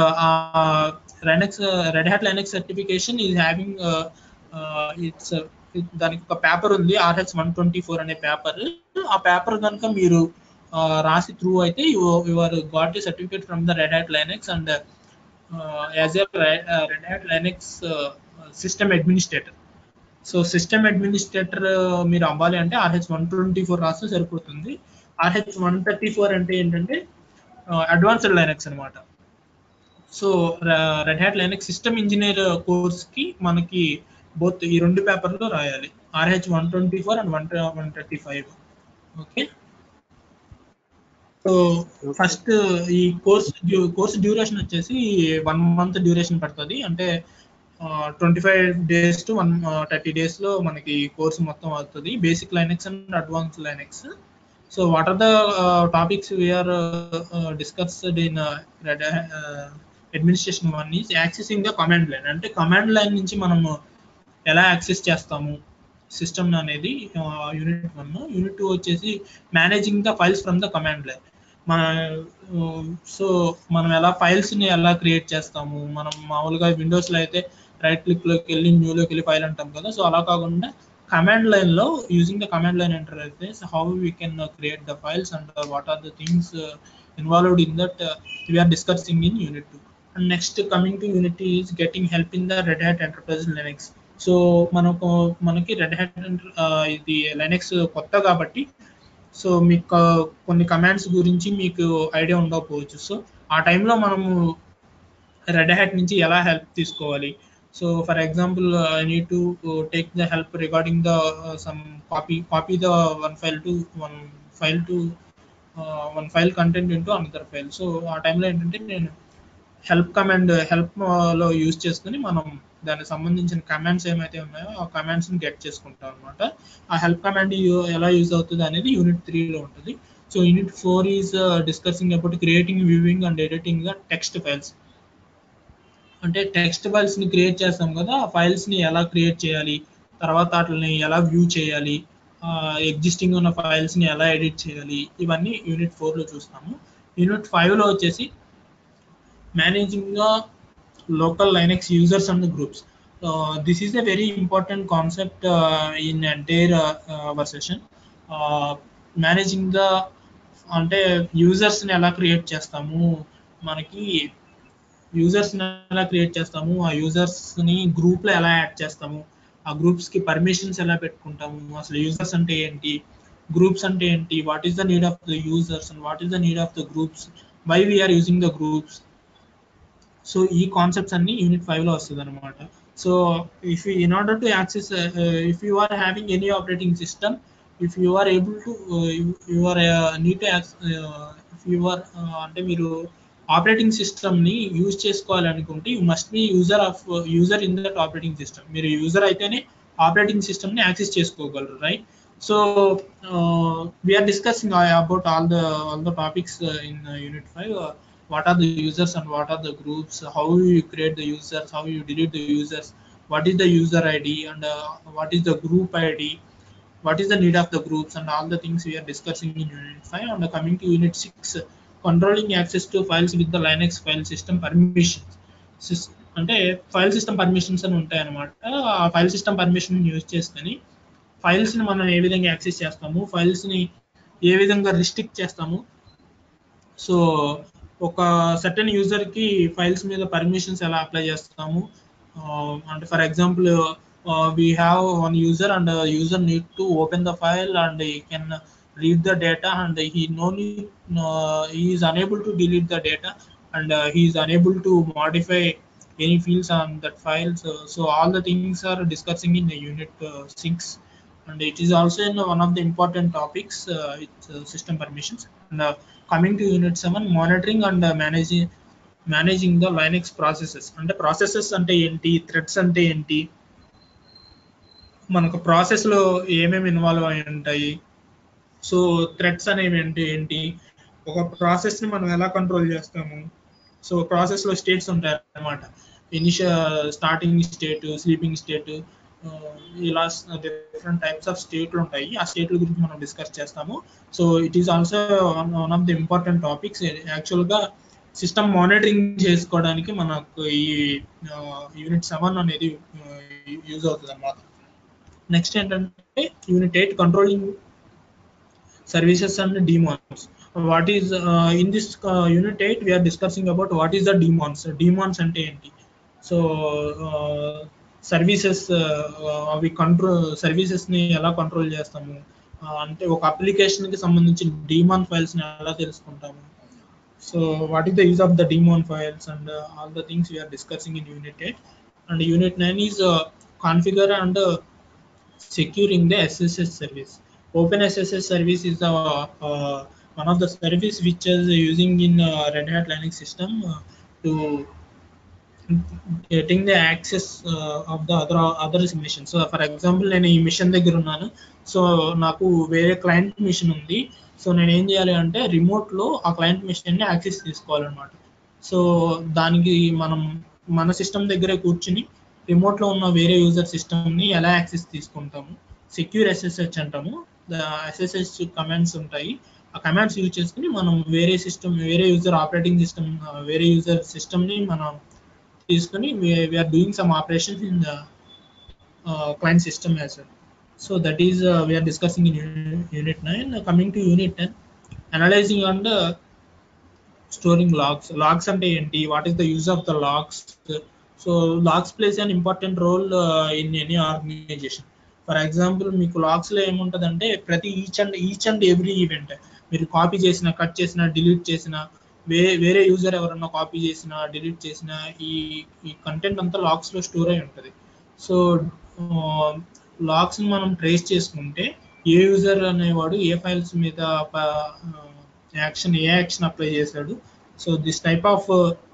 Red Hat Linux certification is having its దానికి ఒక పేపర్ ఉంది, RH124 అనే పేపర్. ఆ పేపర్ కనుక మీరు రాసి త్రూ అయితే you're got a certificate from the Red Hat Linux and as a Red Hat Linux system administrator. So system administrator మీరు అవ్వాలి అంటే RH124 రాస్తే సరిపోతుంది. RH134 అంటే ఏంటంటే అడ్వాన్స్డ్ లైనెక్స్ అనమాట. So Red Hat Linux system engineer కోర్స్కి మనకి బోత్ ఈ రెండు పేపర్లు రాయాలి, RH124 and 135. Okay, so first ఈ కోర్స్ డ్యూరేషన్ వచ్చేసి 1 month డ్యూరేషన్ పడుతుంది. అంటే 25 days to 30 days లో మనకి కోర్సు మొత్తం అవుతుంది. Basic Linux and advance Linux. So what are the topics we are discussed in administration 1 is accessing the command line. అంటే command line నుంచి మనము ఎలా యాక్సెస్ చేస్తాము సిస్టమ్ అనేది యూనిట్ 1. యూనిట్ 2 వచ్చేసి managing the files from the command line. So మనం ఎలా ఫైల్స్ని ఎలా క్రియేట్ చేస్తాము, మనం మామూలుగా విండోస్లో అయితే రైట్ క్లిక్లోకి వెళ్ళి న్యూలోకి వెళ్ళి ఫైల్ అంటాం కదా. సో అలా కాకుండా కమాండ్ లైన్లో using the command line interface how we can create the files and what are the things involved in that we are discussing in unit 2. And next coming to unit is getting help in the Red Hat Enterprise Linux. So మనకి Red Hat ఇది Linux కొత్త కాబట్టి so మీకు కొన్ని commands గురించి మీకు idea ఉండకపోవచ్చు. So ఆ టైంలో మనము రెడ్ హ్యాట్ నుంచి ఎలా హెల్ప్ తీసుకోవాలి. So for example I need to take the help regarding the some copy the one file to one file content into another file. So ఆ టైంలో ఏంటంటే నేను హెల్ప్ లో యూజ్ చేసుకుని మనం దానికి సంబంధించిన కమాండ్స్ ఏమైతే ఉన్నాయో ఆ కమాండ్స్ని గెట్ చేసుకుంటాం అనమాట. ఆ హెల్ప్ కమాండ్ ఎలా యూజ్ అవుతుంది అనేది యూనిట్ 3లో ఉంటుంది. So unit 4 is discussing about creating, viewing and editing the text files. అంటే టెక్స్ట్ ఫైల్స్ని క్రియేట్ చేస్తాం కదా, ఆ ఫైల్స్ని ఎలా క్రియేట్ చేయాలి, తర్వాత వాటిని ఎలా వ్యూ చేయాలి, ఎగ్జిస్టింగ్ ఉన్న ఫైల్స్ని ఎలా ఎడిట్ చేయాలి, ఇవన్నీ యూనిట్ 4లో చూస్తాము. యూనిట్ 5లో వచ్చేసి managing the local Linux users and the groups. This is a very important concept in entire our session. Managing the అంటే యూజర్స్ని ఎలా క్రియేట్ చేస్తాము, మనకి యూజర్స్ని ఎలా క్రియేట్ చేస్తాము, ఆ యూజర్స్ని గ్రూప్లో ఎలా యాడ్ చేస్తాము, ఆ గ్రూప్స్కి పర్మిషన్స్ ఎలా పెట్టుకుంటాము, అసలు యూజర్స్ అంటే ఏంటి, గ్రూప్స్ అంటే ఏంటి, what is the need of the users and what is the need of the groups, why we are using the groups. So ఈ కాన్సెప్ట్స్ అన్ని యూనిట్ 5లో వస్తుంది అనమాట. So in order to access, if you are having any operating system, if you are able to you are need to if you are అంటే మీరు operating సిస్టమ్ని use చేసుకోవాలనుకుంటే you must be user in that operating system. మీరు user అయితేనే operating సిస్టమ్ని access చేసుకోగలరు, right? So we are discussing about all the topics in unit 5. What are the users and what are the groups, how you create the users, how you delete the users, what is the user id and what is the group id, what is the need of the groups, and all the things we are discussing in unit 5. And coming to unit 6, controlling access to files with the Linux file system permissions. అంటే file system permissions అని ఉంటాయి అనమాట. ఆ file system permission use చేసుకొని ఫైల్స్ని మనం ఏ విధంగా access చేస్తాము, ఫైల్స్ని ఏ విధంగా రిస్ట్రిక్ట్ చేస్తాము. సో ఒక సర్టెన్ యూజర్కి ఫైల్స్ మీద పర్మిషన్స్ ఎలా అప్లై చేస్తాము అంటే for example we have one user and user need to open the file and he can read the data and he is unable to delete the data and he is unable to modify any fields on that file. So all the things are discussing in the unit 6, and it is also in one of the important topics, it's system permissions. And coming to unit 7, monitoring and managing the Linux processes. అంటే processes అంటే ఏంటి, threads అంటే ఏంటి, మనకు ప్రాసెస్లో ఏమేమి involve అయి ఉంటాయి, సో థ్రెడ్స్ అనేవి ఏంటి, ఒక ప్రాసెస్ని మనం ఎలా కంట్రోల్ చేస్తాము. సో ప్రాసెస్లో స్టేట్స్ ఉంటాయి అన్నమాట, స్టార్టింగ్ స్టేట్, స్లీపింగ్ స్టేట్, ఇలా డిఫరెంట్ టైప్స్ ఆఫ్ స్టేట్లు ఉంటాయి. ఆ స్టేట్ల గురించి మనం డిస్కస్ చేస్తాము. So it is also one of the important topics. యాక్చువల్గా సిస్టమ్ మానిటరింగ్ చేసుకోవడానికి మనకు ఈ యూనిట్ 7 అనేది యూజ్ అవుతుంది అన్నమాట. నెక్స్ట్ ఏంటంటే unit 8, controlling services and daemons. What is in this unit 8 we are discussing about what is the daemons ante enti. So services అవి services ని ఎలా కంట్రోల్ చేస్తాము, అంటే ఒక అప్లికేషన్ కి సంబంధించిన డీమాన్ ఫైల్స్ ని ఎలా తెలుసుకుంటాము. So what is the use of the daemon files and all the things we are discussing in unit 8. And unit 9 is configure and securing the SSH service. OpenSSH service is the one of the service which is using in Red Hat Linux system to getting the access of the other missions. So for example నేను ఈ machine దగ్గర ఉన్నాను, so నాకు వేరే client machine ఉంది, so నేను ఏం చేయాలి అంటే రిమోట్లో ఆ క్లయింట్ మిషన్ని యాక్సెస్ తీసుకోవాలన్నమాట. సో దానికి మనం మన సిస్టమ్ దగ్గరే కూర్చుని రిమోట్లో ఉన్న వేరే యూజర్ సిస్టమ్ని ఎలా యాక్సెస్ తీసుకుంటాము, సెక్యూర్ SSH అంటాము. SSH కమాండ్స్ ఉంటాయి, ఆ కమాండ్స్ యూజ్ చేసుకుని మనం వేరే యూజర్ ఆపరేటింగ్ సిస్టమ్, వేరే యూజర్ సిస్టమ్ని మనం తీసుకుని we are doing some operations in the client system as well. So that is we are discussing in unit 9. Coming to unit 10, analysing and storing logs అంటే ఏంటి, what is the use of the logs. So logs plays an important role in any organisation. For example మీకు లాగ్స్లో ఏముంటుందంటే ప్రతి each and every event మీరు copy చేసిన, cut చేసిన, delete చేసిన, వేరే యూజర్ ఎవరన్నా కాపీ చేసిన, డిలీట్ చేసిన ఈ కంటెంట్ అంతా లాగ్స్లో స్టోర్ అయి ఉంటుంది. సో లాగ్స్ని మనం ట్రేస్ చేసుకుంటే ఏ యూజర్ అనేవాడు ఏ ఫైల్స్ మీద యాక్షన్ ఏ యాక్షన్ అప్లై చేశాడు. So this type of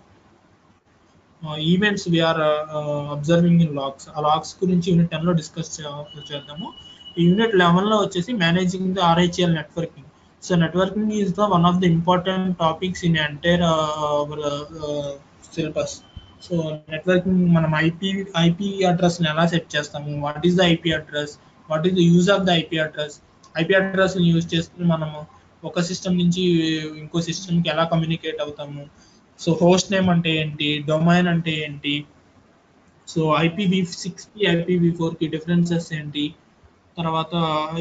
events we are observing in logs. ఆ లాగ్స్ గురించి యూనిట్ 10 లో డిస్కస్ చేద్దాము. ఈ యూనిట్ 11 లో వచ్చేసి managing the RHEL networking. So networking is the one of the important topics in entire syllabus. So networking మనం IP అడ్రస్ని ఎలా సెట్ చేస్తాము, what is the IP address, what is the use of the IP address, IP అడ్రస్ని use చేసుకుని మనము ఒక system నుంచి ఇంకో సిస్టమ్కి ఎలా కమ్యూనికేట్ అవుతాము, సో హోస్ట్ నేమ్ అంటే ఏంటి, డొమైన్ అంటే ఏంటి, సో IPv6కి IPv4కి డిఫరెన్సెస్ ఏంటి, తర్వాత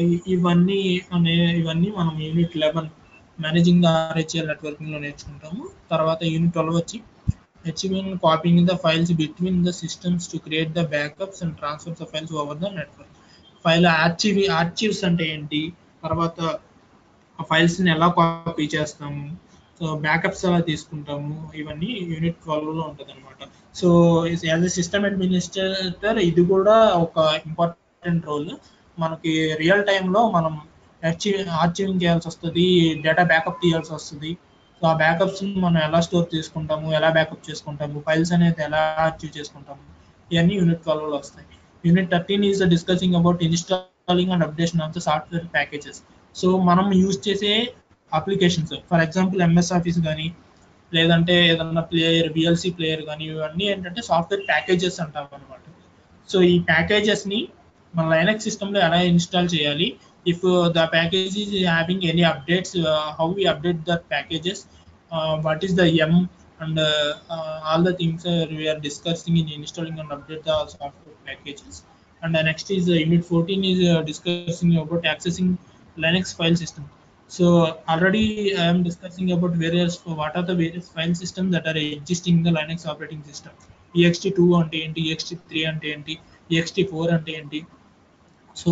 ఇవన్నీ మనం యూనిట్ 11 మేనేజింగ్ ద RHEL నెట్వర్కింగ్లో నేర్చుకుంటాము. తర్వాత యూనిట్ 12 వచ్చి achieving copying the files between the systems to create the backups and transfer the files over the network. File archives అంటే ఏంటి, తర్వాత ఆ ఫైల్స్ని ఎలా కాపీ చేస్తాము, సో బ్యాకప్స్ ఎలా తీసుకుంటాము, ఇవన్నీ యూనిట్ 12లో ఉంటుంది అనమాట. So as a system administrator ఇది కూడా ఒక ఇంపార్టెంట్ రోల్. మనకి రియల్ టైంలో మనం ఆర్చీవింగ్ చేయాల్సి వస్తుంది, డేటా బ్యాకప్ తీయాల్సి వస్తుంది. సో ఆ బ్యాకప్స్ మనం ఎలా స్టోర్ చేసుకుంటాము, ఎలా బ్యాకప్ చేసుకుంటాము, ఫైల్స్ అనేది ఎలా ఆర్చీవ్ చేసుకుంటాము, ఇవన్నీ యూనిట్ 12లో వస్తాయి. Unit 13 is discussing about installing and updation of the software packages. So మనం యూజ్ చేసే applications, for example MS Office కానీ, లేదంటే ఏదన్నా ప్లేయర్ VLC ప్లేయర్ కానీ, ఇవన్నీ ఏంటంటే సాఫ్ట్వేర్ ప్యాకేజెస్ అంటాం అనమాట. సో ఈ ప్యాకేజెస్ని మన లైనక్స్ సిస్టంలో ఎలా ఇన్స్టాల్ చేయాలి, if the package is having any updates, how we update the packages, what is the and all the things we are discussing in installing and update the software packages. And next is unit 14 is discussing about accessing Linux file system. So already I am discussing about what are the various file systems that are existing in the Linux operating system. ext2 ante enti, ext3 ante enti, ext4 ante enti, so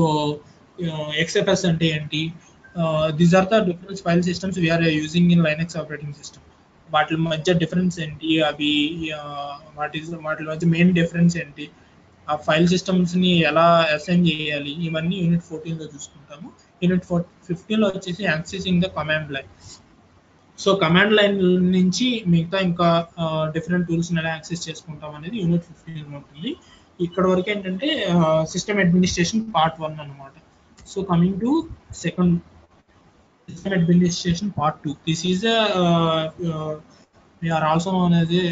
XFS ante enti, these are the different file systems we are using in Linux operating system. వాటి మధ్య difference ఏంటి, అవి వాటి మధ్య main difference ఏంటి, ఆ file సిస్టమ్స్ని ఎలా assign చేయాలి, ఇవన్నీ యూనిట్ 14లో చూసుకుంటాము. యూనిట్ 15లో వచ్చేసి accessing the command line. So command line నుంచి మిగతా ఇంకా డిఫరెంట్ టూల్స్ని ఎలా యాక్సెస్ చేసుకుంటాం అనేది యూనిట్ 15 ఉంటుంది. ఇక్కడ వరకు ఏంటంటే సిస్టమ్ అడ్మినిస్ట్రేషన్ పార్ట్ 1 అనమాట. So coming to second system administration part 2. This is we are also known as a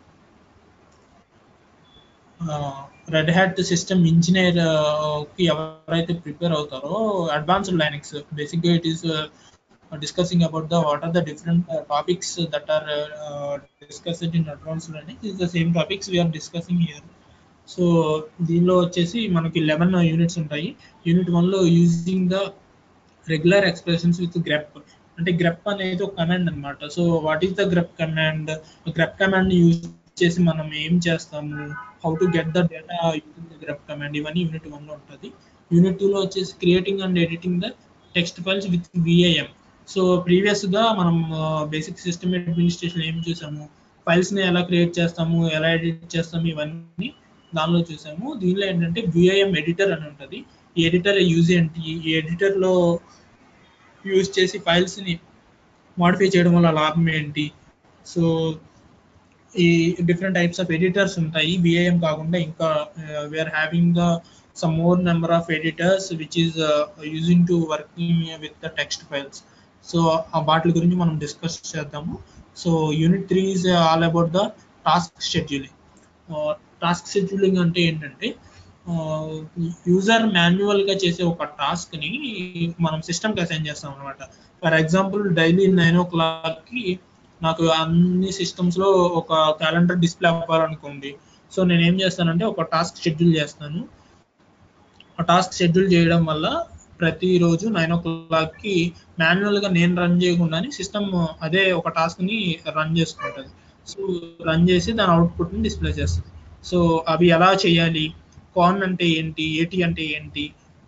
Red Hat system engineer ki evaraithe prepare avutaro advanced Linux. Basically it is discussing about what are the different topics that are discussed in advanced Linux. Is the same topics we are discussing here. So దీనిలో వచ్చేసి మనకి 11 units ఉంటాయి. Unit 1లో using the regular expressions with grep. అంటే grep అనేది ఒక command అనమాట. So what is the grep command, grep command use చేసి మనం ఏం చేస్తాము, how to get the data using the grep command, ఇవన్నీ యూనిట్ 1లో ఉంటుంది. యూనిట్ 2లో వచ్చేసి creating and editing the text files with VIM. So ప్రీవియస్గా మనం బేసిక్ సిస్టమ్ అడ్మినిస్ట్రేషన్ ఏం చూసాము, ఫైల్స్ని ఎలా క్రియేట్ చేస్తాము, ఎలా ఎడిట్ చేస్తాము, ఇవన్నీ దానిలో చూసాము. దీనిలో ఏంటంటే VIM ఎడిటర్ అని ఉంటుంది. ఈ ఎడిటర్ యూజ్ ఏంటి, ఈ ఎడిటర్లో యూజ్ చేసి ఫైల్స్ని మోడిఫై చేయడం వల్ల లాభం ఏంటి, సో ఈ డిఫరెంట్ టైప్స్ ఆఫ్ ఎడిటర్స్ ఉంటాయి. VIM కాకుండా ఇంకా we are having the some more number of editors which is using to working with the text files. So ఆ వాటి గురించి మనం డిస్కస్ చేద్దాము. So unit 3 is all about the task scheduling. Task scheduling అంటే ఏంటంటే యూజర్ మాన్యువల్గా చేసే ఒక టాస్క్ని మనం సిస్టమ్కి అసైన్ చేస్తాం అనమాట. ఫర్ ఎగ్జాంపుల్ డైలీ 9 o'clock నాకు అన్ని సిస్టమ్స్లో ఒక క్యాలెండర్ డిస్ప్లే అవ్వాలనుకోండి. సో నేను ఏం చేస్తానంటే ఒక టాస్క్ షెడ్యూల్ చేస్తాను. ఆ టాస్క్ షెడ్యూల్ చేయడం వల్ల ప్రతిరోజు 9 o'clock మాన్యువల్గా నేను రన్ చేయకుండానే సిస్టమ్ అదే ఒక టాస్క్ని రన్ చేసుకుంటుంది. సో రన్ చేసి దాని అవుట్పుట్ని డిస్ప్లే చేస్తుంది. సో అవి ఎలా చేయాలి, కాన్ అంటే ఏంటి, AT అంటే ఏంటి,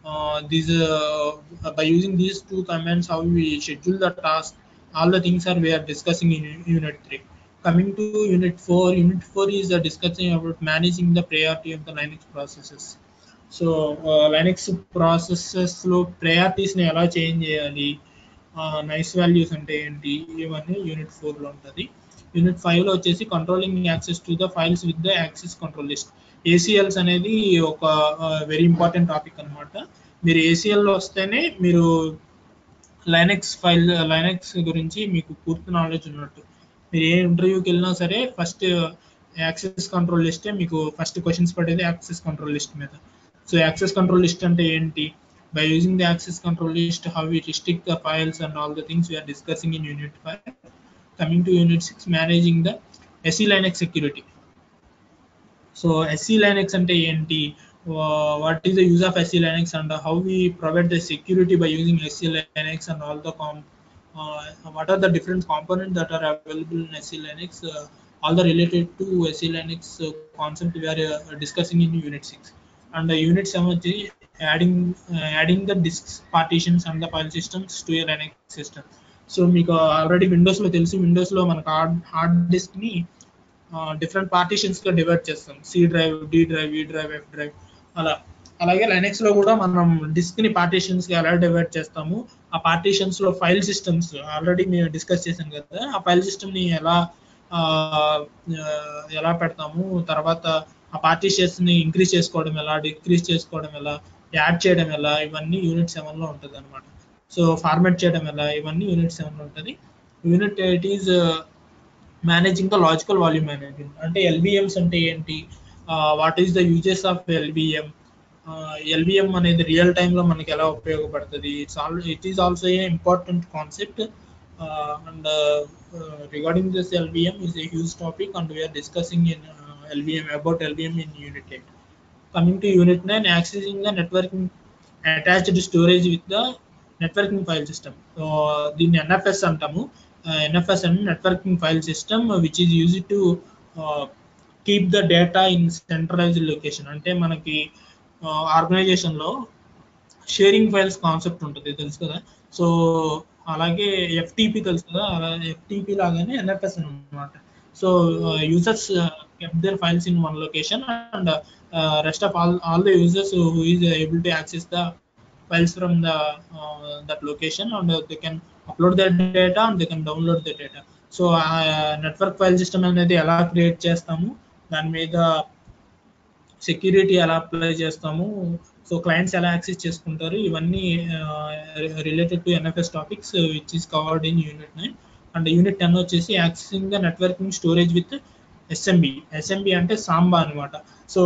by using these two commands how we schedule the task, all the things are we are discussing in unit 3. Coming to unit 4, unit 4 is discussing about managing the priority of the Linux processes. So Linux processes లో ప్రయారిటీస్ని ఎలా change చేయాలి, nice values అంటే ఏంటి, ఇవన్నీ unit 4లో ఉంటుంది. Unit 5లో వచ్చేసి controlling access to the files with the access control list. ACLs అనేది ఒక వెరీ ఇంపార్టెంట్ టాపిక్ అనమాట. మీరు ఏసీఎల్లో వస్తేనే మీరు లైనెక్స్ గురించి మీకు పూర్తి నాలెడ్జ్ ఉన్నట్టు. మీరు ఏ ఇంటర్వ్యూకి వెళ్ళినా సరే ఫస్ట్ యాక్సెస్ కంట్రోల్ లిస్టే మీకు ఫస్ట్ క్వశ్చన్స్ పడేది యాక్సెస్ కంట్రోల్ లిస్ట్ మీద. సో యాక్సెస్ కంట్రోల్ లిస్ట్ అంటే ఏంటి, by using the access control list, how we restrict the files and all the things we are discussing in unit 5. Coming to unit 6, managing the SE Linux security. So SE Linux ante enti, what is the use of SE Linux and how we provide the security by using SE Linux, and all the what are the different components that are available in SE Linux, all the related to SE Linux concept we are discussing in unit 6. And unit 7 వచ్చి adding the disks, partitions and the file systems to a Linux system. So మీకు already విండోస్లో తెలిసి, విండోస్లో మనకు hard డిస్క్ని different పార్టీషన్స్గా divide చేస్తాం. C drive, D drive, E drive, F drive అలా. అలాగే లైనెక్స్లో కూడా మనం డిస్క్ని పార్టీషన్స్గా ఎలా డివైడ్ చేస్తాము, ఆ పార్టీషన్స్లో ఫైల్ సిస్టమ్స్ ఆల్రెడీ మేము డిస్కస్ చేసాం కదా, ఆ ఫైల్ సిస్టమ్ని ఎలా పెడతాము, తర్వాత ఆ పార్టీషన్స్ని ఇంక్రీజ్ చేసుకోవడం ఎలా, డిక్రీజ్ చేసుకోవడం ఎలా, యాడ్ చేయడం ఎలా, ఇవన్నీ యూనిట్ 7లో ఉంటుంది అనమాట. సో ఫార్మాట్ చేయడం ఎలా, ఇవన్నీ యూనిట్ 7లో ఉంటుంది. Unit 8 is managing the logical volume management. అంటే ఎల్బిఎంస్ అంటే ఏంటి, what is the uses of LVM, LVM అనేది రియల్ టైంలో మనకి ఎలా ఉపయోగపడుతుంది. It is also a important concept. And regarding this LVM is a huge topic and we are discussing in about LVM in unit 8. Coming to unit 9, accessing the networking attached storage with the networking file system. So దీన్ని NFS అంటాము. NFS and networking file system, which is used to keep the data in centralized location. అంటే మనకి ఆర్గనైజేషన్లో sharing files concept ఉంటుంది, తెలుసు కదా. So అలాగే FTP తెలుసు కదా, అలా ఎఫ్టీపీ లాగానే ఎన్ఎఫ్ఎస్ అనమాట. So users kept their files in one location, and rest of all the users who is able to access the files from that location, and they can upload their data and they can download the data. So network file system అనేది ఎలా create చేస్తాము, దాని మీద security ఎలా apply చేస్తాము, so clients ఎలా access చేసుకుంటారు, ఇవన్నీ related to NFS topics which is covered in unit 9. And unit 10 వచ్చేసి accessing the networking storage with SMB అంటే సాంబా అనమాట. So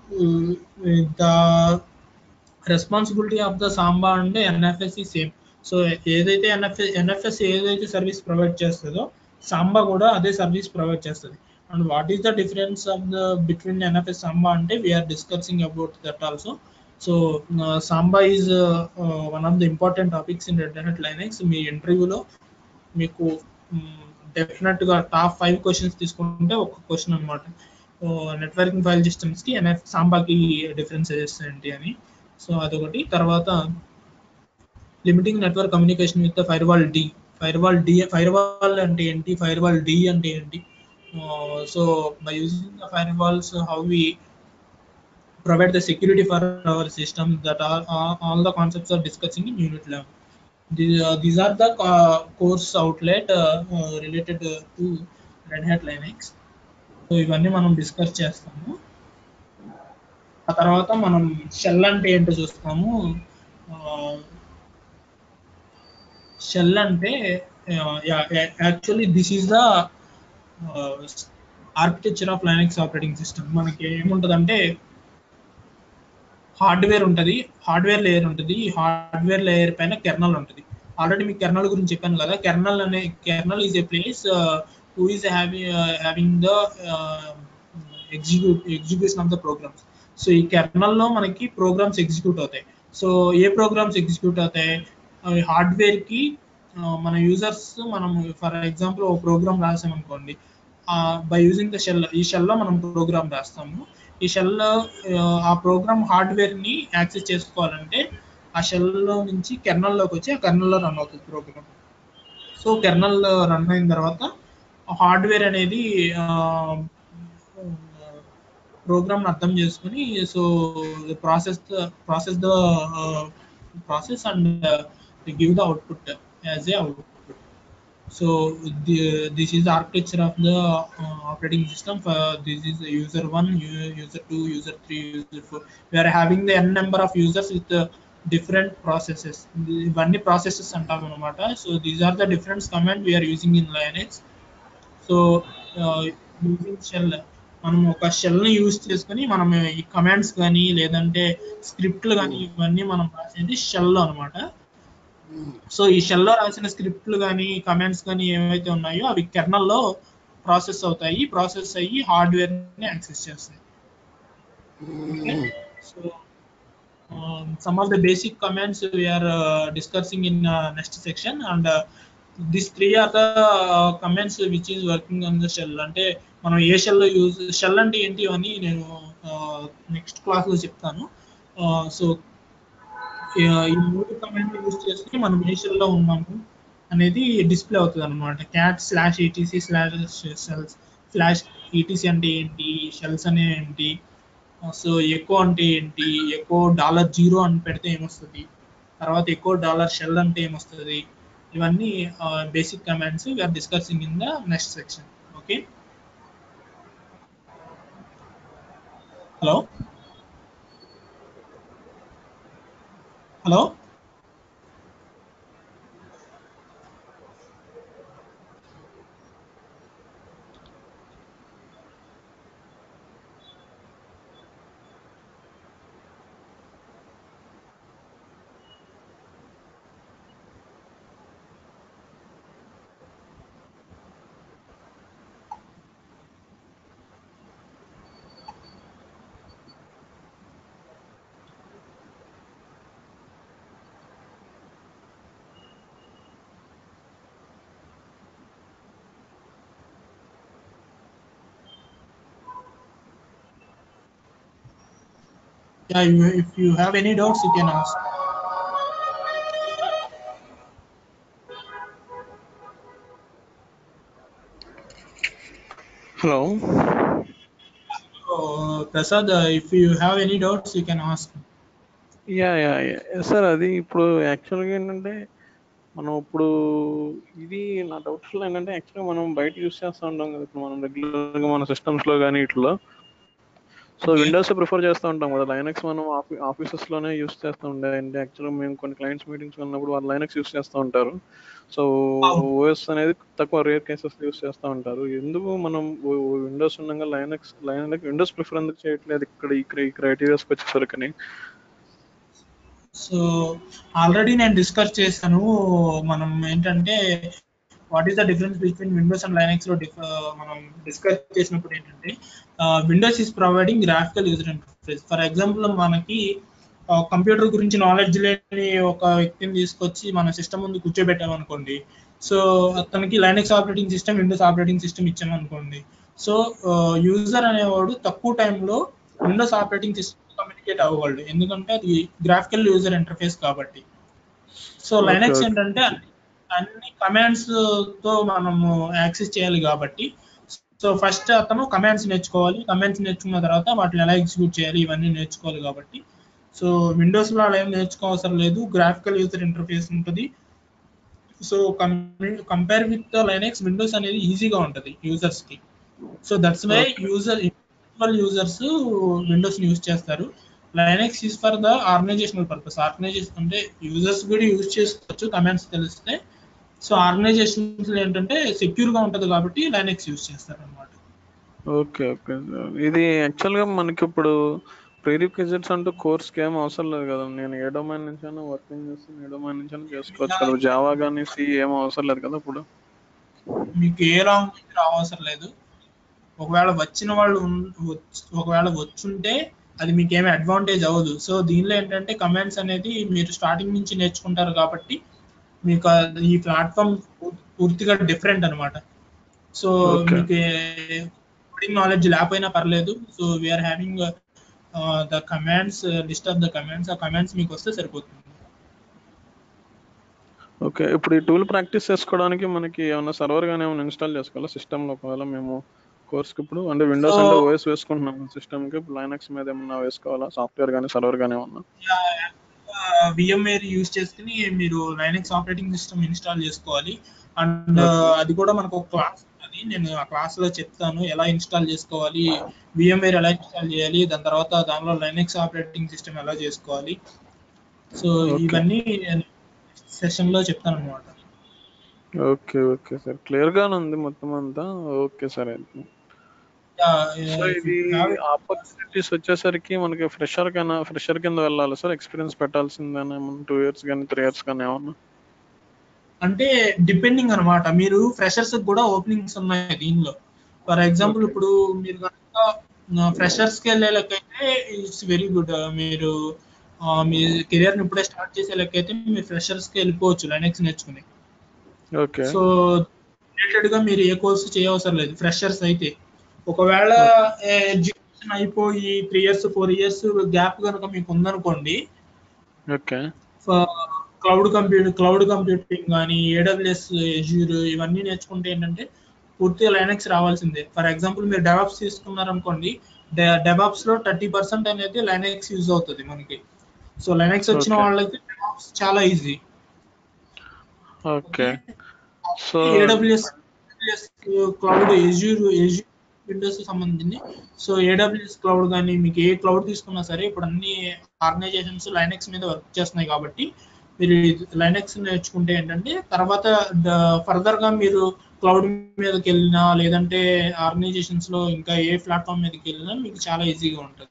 the responsibility of the Samba అంటే ఎన్ఎఫ్ఎస్ ఈ సేమ్. సో ఏదైతే ఎన్ఎఫ్ఎస్ ఏదైతే సర్వీస్ ప్రొవైడ్ చేస్తుందో, సాంబా కూడా అదే సర్వీస్ ప్రొవైడ్ చేస్తుంది. And what is the difference of the between NFS Samba అంటే we are discussing about that also. So Samba is one of the important topics in Red Hat Linux. మీ ఇంటర్వ్యూలో మీకు డెఫినెట్గా top 5 questions తీసుకుంటే ఒక question అనమాట, networking file సిస్టమ్స్కి సాంబాకి డిఫరెన్సెస్ ఏంటి అని. సో అదొకటి. తర్వాత limiting network communication with firewalld. Firewall అంటే ఏంటి, ఫైర్వాల్ డి అంటే ఏంటి. So by using the firewalls how we provide the security for our system, that all the concepts are discussing in unit 11. These are the course outlet related to Red Hat Linux. So ఇవన్నీ మనం discuss చేస్తాము. ఆ తర్వాత మనం shell అంటే ఏంటో చూస్తాము. Shell అంటే actually this is the architecture of Linux operating system. మనకి ఏముంటుందంటే హార్డ్వేర్ ఉంటుంది, హార్డ్వేర్ లేయర్ ఉంటుంది. ఈ హార్డ్వేర్ లేయర్ పైన కెర్నల్ ఉంటుంది. ఆల్రెడీ మీకు కెర్నల్ గురించి చెప్పాను కదా. Kernel is a place who is having the execution of the programs. So ఈ కెర్నల్లో మనకి ప్రోగ్రామ్స్ ఎగ్జిక్యూట్ అవుతాయి. సో ఏ ప్రోగ్రామ్స్ ఎగ్జిక్యూట్ అవుతాయి, అవి హార్డ్వేర్కి మన యూజర్స్, మనం ఫర్ ఎగ్జాంపుల్ ఒక ప్రోగ్రామ్ రాసామనుకోండి, బై యూజింగ్ ద షెల్, ఈ షెల్లో మనం ప్రోగ్రామ్ రాస్తాము. ఈ షెల్లో ఆ ప్రోగ్రామ్ హార్డ్వేర్ని యాక్సెస్ చేసుకోవాలంటే ఆ షెల్లో నుంచి కెర్నల్లోకి వచ్చి ఆ కెర్నల్లో రన్ అవుతుంది ప్రోగ్రామ్. సో కెర్నల్ రన్ అయిన తర్వాత హార్డ్వేర్ అనేది ప్రోగ్రామ్ అర్థం చేసుకుని so process and give the output. as a output. So this is the architecture of the operating system. For this is user 1, user 2, user 3, user 4. We are having the n number of users with different processes. ఇవన్నీ processes అంటాం అనమాట. So these are the different command we are using in Linux. So using shell, మనం ఒక షెల్ని use చేసుకొని మనం ఈ commands కానీ లేదంటే స్క్రిప్ట్లు కానీ ఇవన్నీ మనం రాసేది షెల్ అనమాట. సో ఈ షెల్లో రాసిన స్క్రిప్ట్లు కానీ కమాండ్స్ కానీ ఏవైతే ఉన్నాయో అవి కెర్నల్లో ప్రాసెస్ అవుతాయి, ప్రాసెస్ అయ్యి హార్డ్వేర్ని యాక్సెస్ చేస్తాయి. So some of the basic commands we are discussing in next section, and these three are the commands which is working on the shell. అంటే మనం ఏ షెల్లో యూజ్, షెల్ అంటే ఏంటి అని నేను నెక్స్ట్ క్లాస్లో చెప్తాను. సో ఈ 3 కమాండ్ యూజ్ చేసుకుని మనం ఏ షెల్లో ఉన్నాము అనేది డిస్ప్లే అవుతుంది అనమాట. cat/etc/shells/etc అంటే ఏంటి, షెల్స్ అంటే ఏంటి, సో ఎకో అంటే ఏంటి, ఎకో $0 అని పెడితే ఏమొస్తుంది, తర్వాత ఎకో $షెల్ అంటే ఏమొస్తుంది, ఇవన్నీ basic commands we are discussing in the next section. Okay, hello hello Yeah, if you have any doubts, you can ask. Hello Prasad, if you have any doubts, you can ask. Yeah sir, అది ఇప్పుడు యాక్చువల్గా ఏంటంటే మనం ఇప్పుడు ఇది నా డౌట్స్లో ఏంటంటే యాక్చువల్గా మనం బయట యూస్ చేస్తూ ఉంటాం కదా, ఇప్పుడు మనం రెగ్యులర్గా మన సిస్టమ్స్లో కానీ ఇట్లా. సో విండోస్ ప్రిఫర్ చేస్తూ ఉంటాం కదా, లైనక్స్ మనం ఆఫీసెస్లోనే యూస్ చేస్తూ ఉండే. అంటే యాక్చువల్గా మేము కొన్ని క్లయింట్స్ మీటింగ్స్ ఉన్నప్పుడు వాళ్ళు లైనక్స్ యూస్ చేస్తూ ఉంటారు. సో ఓఎస్ అనేది తక్కువ రేర్ కేసెస్ యూస్ చేస్తూ ఉంటారు. ఎందుకు మనం విండోస్ ఉండగా లైనక్స్ విండోస్ ప్రిఫర్ ఎందుకు చేయట్లేదు ఇక్కడ ఈ క్రైటీరియాస్కి వచ్చేసరికి? సో ఆల్రెడీ నేను డిస్కస్ చేశాను. మనం ఏంటంటే what is the difference between Windows and Linux లో మనం డిస్కస్ చేసినప్పుడు ఏంటంటే Windows is providing graphical user interface. For example, మనకి కంప్యూటర్ గురించి నాలెడ్జ్ లేని ఒక వ్యక్తిని తీసుకొచ్చి మన సిస్టమ్ ముందు కూర్చోబెట్టామనుకోండి, సో అతనికి Linux operating system, Windows operating system ఇచ్చామనుకోండి, సో యూజర్ అనేవాడు తక్కువ టైంలో విండోస్ ఆపరేటింగ్ సిస్టమ్ కమ్యూనికేట్ అవ్వగలడు, ఎందుకంటే అది గ్రాఫికల్ యూజర్ ఇంటర్ఫేస్ కాబట్టి. సో లైనక్స్ ఏంటంటే అన్ని కమాండ్స్ తో మనము యాక్సెస్ చేయాలి కాబట్టి, సో ఫస్ట్ అతను కమాండ్స్ నేర్చుకోవాలి. కమాండ్స్ నేర్చుకున్న తర్వాత వాటిని ఎలా ఎగ్జిక్యూట్ చేయాలి ఇవన్నీ నేర్చుకోవాలి కాబట్టి, సో విండోస్ లో అలా ఏం నేర్చుకోవసరం లేదు, గ్రాఫికల్ యూజర్ ఇంటర్ఫేస్ ఉంటుంది. So compare with Linux, Windows అనేది ఈజీగా ఉంటుంది యూజర్స్ కి. So that's why users Windows ని యూజ్ చేస్తారు. Linux is for the organizational purpose. Organization అంటే యూజర్స్ కూడా యూజ్ చేసుకోవచ్చు కమాండ్స్ తెలిస్తే. సో ఆర్గనైజేషన్స్ ఏంటంటే సెక్యూర్ గా ఉంటది కాబట్టి లైనక్స్ యూజ్ చేస్తారు అనమాట. ఓకే, ఇది యాక్చువల్గా మనకి ఇప్పుడు ప్రీరిక్విజిట్స్ అంటూ కోర్స్కి ఏం అవసరం లేదు కదా. నేను ఏ డొమైన్ నుంచి అయినా వర్కింగ్ చేస్తాను, ఏ డొమైన్ నుంచి అయినా చేసుకోవచ్చు కదా. జావా కానీ సి ఏం అవసరం లేదు కదా ఇప్పుడు. మీకు ఏ లాంగ్వేజ్ రావసరం లేదు. ఒకవేళ వచ్చుంటే అది మీకు ఏమి అడ్వాంటేజ్ అవ్వదు. సో దీనిలో ఏంటంటే కమాండ్స్ అనేది మీరు స్టార్టింగ్ నుంచి నేర్చుకుంటారు కాబట్టి మీకు ఈ ప్లాట్ఫామ్ పూర్తిగా డిఫరెంట్ అనమాట. సో మీకు కోడింగ్ నాలెడ్జ్ లేకపోయినా పర్లేదు. So we are having the commands, list of the commands. ఆ కమాండ్స్ మీకు వస్తే సరిపోతుంది. ఓకే, ఇప్పుడు ఈ టూల్ ప్రాక్టీస్ చేసుకోవడానికి మనకి ఏమైనా సర్వర్ గానీ ఏమైనా ఇన్స్టాల్ చేసుకోవాలా సిస్టమ్లో? ఒకవేళ మేము కోర్స్కి ఇప్పుడు అంటే విండోస్ అంటే ఓఎస్ వేసుకుంటున్నాం సిస్టమ్కి, ఇప్పుడు లైనక్స్ మీద ఏమన్నా వేసుకోవాలా సాఫ్ట్వేర్ కానీ సర్వర్ కానీ ఏమన్నా? VMware యూజ్ చేసుకుని మీరు లైనక్స్ ఆపరేటింగ్ సిస్టమ్ ఇన్స్టాల్ చేసుకోవాలి. అండ్ ఓకే అది కూడా మనకు ఒక క్లాస్ ఉంటుంది, నేను ఆ క్లాస్ లో చెప్తాను ఎలా ఇన్స్టాల్ చేసుకోవాలి, VMware ఎలా ఇన్స్టాల్ చేయాలి, దాని తర్వాత దానిలో లైనక్స్ ఆపరేటింగ్ సిస్టమ్ ఎలా చేసుకోవాలి. సో ఓకే ఇవన్నీ సెషన్ లో చెప్తాను అనమాట. ఓకే ఓకే సార్, క్లియర్ గానే ఉంది మొత్తం అంతా. ఓకే సార్ అయితే. సో ఇఫ్ యూ ఇది హ్యావ్ ఆపర్చునిటీస్ వచ్చేసరికి మనకి ఫ్రెషర్ కింద వెళ్ళాలి సార్, ఎక్స్పీరియన్స్ పెట్టాల్సిందేనా 2 years కానీ 3 years కానీ ఏమన్నా? అంటే డిపెండింగ్ అనమాట, మీరు ఫ్రెషర్స్ కూడా ఓపెనింగ్స్ ఉన్నాయి దీనిలో. ఫర్ ఎగ్జాంపుల్ ఓకే ఇప్పుడు మీరు కనుక ఫ్రెషర్స్కి వెళ్ళే లెక్కైతే ఇట్స్ వెరీ గుడ్. మీరు మీ కెరియర్ని ఇప్పుడే స్టార్ట్ చేసే లెక్కైతే మీరు ఫ్రెషర్స్కి వెళ్ళిపోవచ్చు లైనక్స్ నేర్చుకుని. ఓకే సో రిలేటెడ్గా మీరు ఏ కోర్సు చేయవసరం లేదు ఫ్రెషర్స్ అయితే. ఒకవేళ ఓకే ఎడ్యుకేషన్ అయిపోయి 3 years 4 years గ్యాప్ కనుక మీకు ఉందనుకోండి, ఓకే క్లౌడ్ కంప్యూటింగ్ కానీ ఏడబ్ల్యూఎస్ ఎజ్యూర్ ఇవన్నీ నేర్చుకుంటే ఏంటంటే పూర్తిగా లైనక్స్ రావాల్సిందే. ఫర్ ఎగ్జాంపుల్ మీరు డెవాప్స్ తీసుకున్నారనుకోండి, డెవాప్స్ లో 30% అనేది లైనక్స్ యూజ్ అవుతుంది మనకి. సో లైనక్స్ వచ్చిన ఓకే వాళ్ళకి డెవాప్స్ చాలా easy. Okay okay, so AWS cloud Azure Windows సంబంధించింది. సో ఏడబ్ల్యూఎస్ క్లౌడ్ కానీ మీకు ఏ క్లౌడ్ తీసుకున్నా సరే ఇప్పుడు అన్ని ఆర్గనైజేషన్స్ లైనక్స్ మీద వర్క్ చేస్తున్నాయి కాబట్టి మీరు లైనక్స్ నేర్చుకుంటే ఏంటంటే తర్వాత ఫర్దర్ గా మీరు క్లౌడ్ మీదకి వెళ్ళినా లేదంటే ఆర్గనైజేషన్స్ లో ఇంకా ఏ ప్లాట్ఫామ్ మీదకి వెళ్ళినా మీకు చాలా ఈజీగా ఉంటుంది.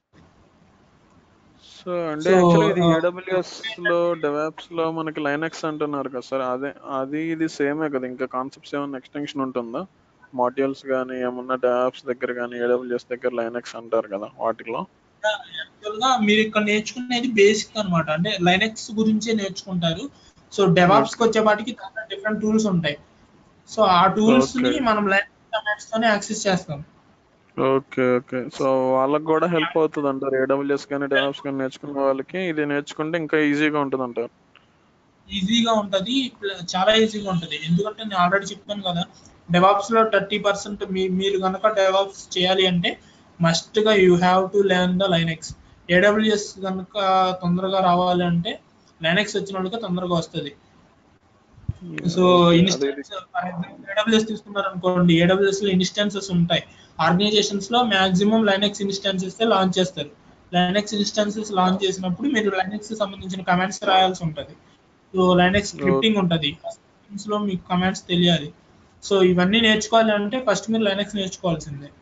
సో అంటే సో యాక్చువల్లీ ఇది ఏడబ్ల్యూఎస్ లో డెవాప్స్ లో మనకి లైనక్స్ అంటున్నారు కదా సార్, అదే అది ఇది సేమే కదా, ఇంకా కాన్సెప్ట్స్ ఏమైనా ఎక్స్టెన్షన్ ఉంటుందా? మాడ్యూల్స్ కానీ ఏమన్నా డెవాప్స్ దగ్గర కానీ ఏడబ్ల్యూఎస్ దగ్గర లైనక్స్ అంటారు కదా వాటిలో? యాక్చువల్ గా మీరు ఇక్కడ నేర్చుకునేది బేసిక్ అన్నమాట, అంటే లైనక్స్ గురించే నేర్చుకుంటారు. సో డెవాప్స్ కి ఓకే వచ్చేపాటికి చాలా డిఫరెంట్ టూల్స్ ఉంటాయి. సో ఆ టూల్స్ ఓకే ని మనం లైనక్స్ కమాండ్స్ తోనే యాక్సెస్ చేస్తాం. ఓకే ఓకే సో వాళ్ళకి కూడా హెల్ప్ అవుతుంది అంటారు, ఏడబ్ల్యూఎస్ కానీ డెవాప్స్ కానీ నేర్చుకున్న వాళ్ళకి ఇది నేర్చుకుంటే ఇంకా ఈజీగా ఉంటుంది అంటారు. ఈజీగా ఉంటుంది, చాలా ఈజీగా ఉంటుంది. ఎందుకంటే నేను ఆల్రెడీ చెప్పాను కదా, డెవాప్స్ లో 30% మీరు కనుక డెవాప్స్ చేయాలి అంటే మస్ట్ గా you have to learn the Linux. AWS కనుక తొందరగా రావాలి అంటే లైనక్స్ వచ్చిన వాళ్ళకి తొందరగా వస్తుంది. సో ఓకే అది ఇది. ఇన్స్టెన్స్ ఫర్ ఎగ్జాంపుల్ ఏడబ్ల్యూఎస్ తీసుకున్నారు అనుకోండి, ఏడబ్ల్యూఎస్ లో ఇన్స్టెన్సెస్ ఉంటాయి. ఆర్గనైజేషన్స్ లో మాక్సిమం లైనక్స్ ఇన్స్టెన్సెస్ లాంచ్ చేస్తారు. లైనక్స్ ఇన్స్టెన్సెస్ లాంచ్ చేసినప్పుడు మీరు లైనక్స్ సంబంధించిన కమాండ్స్ రాయాల్సి ఉంటుంది. సో లైనక్స్ స్క్రిప్టింగ్ ఉంటుంది, ఆ స్క్రిప్టింగ్స్ లో మీకు కమాండ్స్ తెలియాలి. సో ఇవన్నీ నేర్చుకోవాలి అంటే ఫస్ట్ మీరు లైనక్స్ నేర్చుకోవాల్సిందే.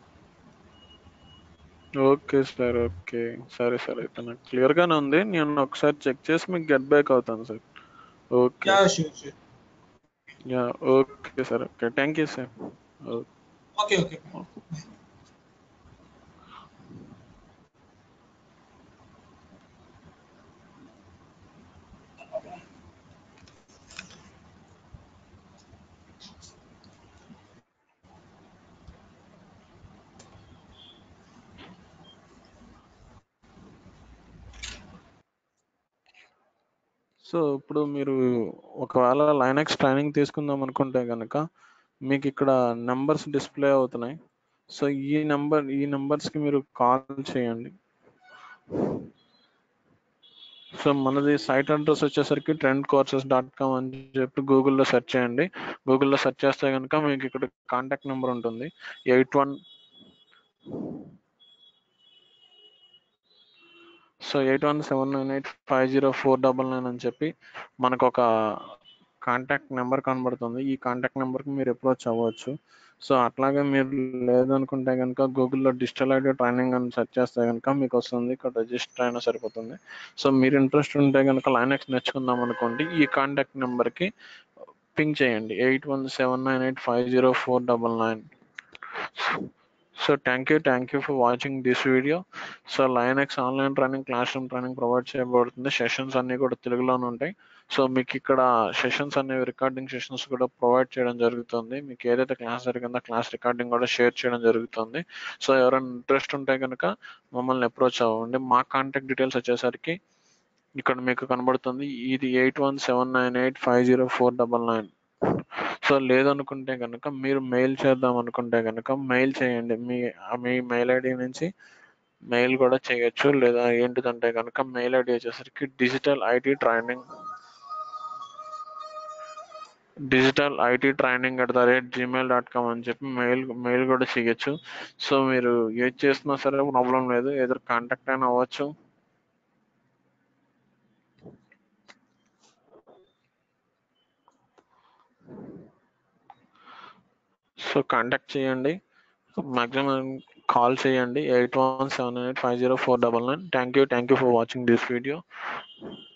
ఓకే సార్ ఓకే, సరే సరే అయితే నాకు క్లియర్ గానే ఉంది, నేను ఒకసారి చెక్ చేసి మీకు గెట్ బ్యాక్ అవుతాను sir. Okay yeah sure sure. Yeah okay sir, okay thank you sir. Okay okay. So ఇప్పుడు మీరు ఒకవేళ లైనక్స్ ట్రైనింగ్ తీసుకుందాం అనుకుంటే కనుక మీకు ఇక్కడ నెంబర్స్ డిస్ప్లే అవుతున్నాయి. సో ఈ నెంబర్స్కి మీరు కాల్ చేయండి. సో మనది సైట్ అడ్రస్ వచ్చేసరికి trendcourses.com అని చెప్పి గూగుల్లో సెర్చ్ చేయండి. గూగుల్లో సెర్చ్ చేస్తే కనుక మీకు ఇక్కడ కాంటాక్ట్ నెంబర్ ఉంటుంది 81. సో 8179850499 అని చెప్పి మనకు ఒక కాంటాక్ట్ నెంబర్ కనబడుతుంది. ఈ కాంటాక్ట్ నెంబర్కి మీరు అప్రోచ్ అవ్వచ్చు. సో అట్లాగే మీరు లేదనుకుంటే కనుక గూగుల్లో డిజిటల్ ఐడియా ట్రైనింగ్ అని సెర్చ్ చేస్తే కనుక మీకు వస్తుంది, ఇక్కడ రిజిస్టర్ అయినా సరిపోతుంది. సో మీరు ఇంట్రెస్ట్ ఉంటే కనుక లైనక్స్ నేర్చుకుందాం అనుకోండి, ఈ కాంటాక్ట్ నెంబర్కి పింగ్ చేయండి 8179850499. So thank you for watching this video. So Linux online training, classroom training provide చేయబడుతుంది. సెషన్స్ అన్ని కూడా తెలుగులోనే ఉంటాయి. సో మీకు ఇక్కడ సెషన్స్ అనేవి రికార్డింగ్ సెషన్స్ కూడా ప్రొవైడ్ చేయడం జరుగుతుంది. మీకు ఏదైతే క్లాస్ జరిగిందో క్లాస్ రికార్డింగ్ కూడా షేర్ చేయడం జరుగుతుంది. సో ఎవరైనా ఇంట్రెస్ట్ ఉంటే కనుక మమ్మల్ని అప్రోచ్ అవ్వండి. మా కాంటాక్ట్ డీటెయిల్స్ వచ్చేసరికి ఇక్కడ మీకు కనబడుతుంది, ఇది 8179850499. సో లేదనుకుంటే కనుక మీరు మెయిల్ చేద్దాం అనుకుంటే కనుక మెయిల్ చేయండి. మీ మెయిల్ ఐడి నుంచి మెయిల్ కూడా చేయొచ్చు, లేదా ఏంటిదంటే కనుక మెయిల్ ఐడి వచ్చేసరికి digital IT training@gmail.com అని చెప్పి మెయిల్ కూడా చేయొచ్చు. సో మీరు ఏది చేస్తున్నా సరే ప్రాబ్లం లేదు, ఏదో కాంటాక్ట్ అయినా అవ్వచ్చు. సో కాంటాక్ట్ చేయండి, మాక్సిమం కాల్ చేయండి 81785049. Thank you for watching this video.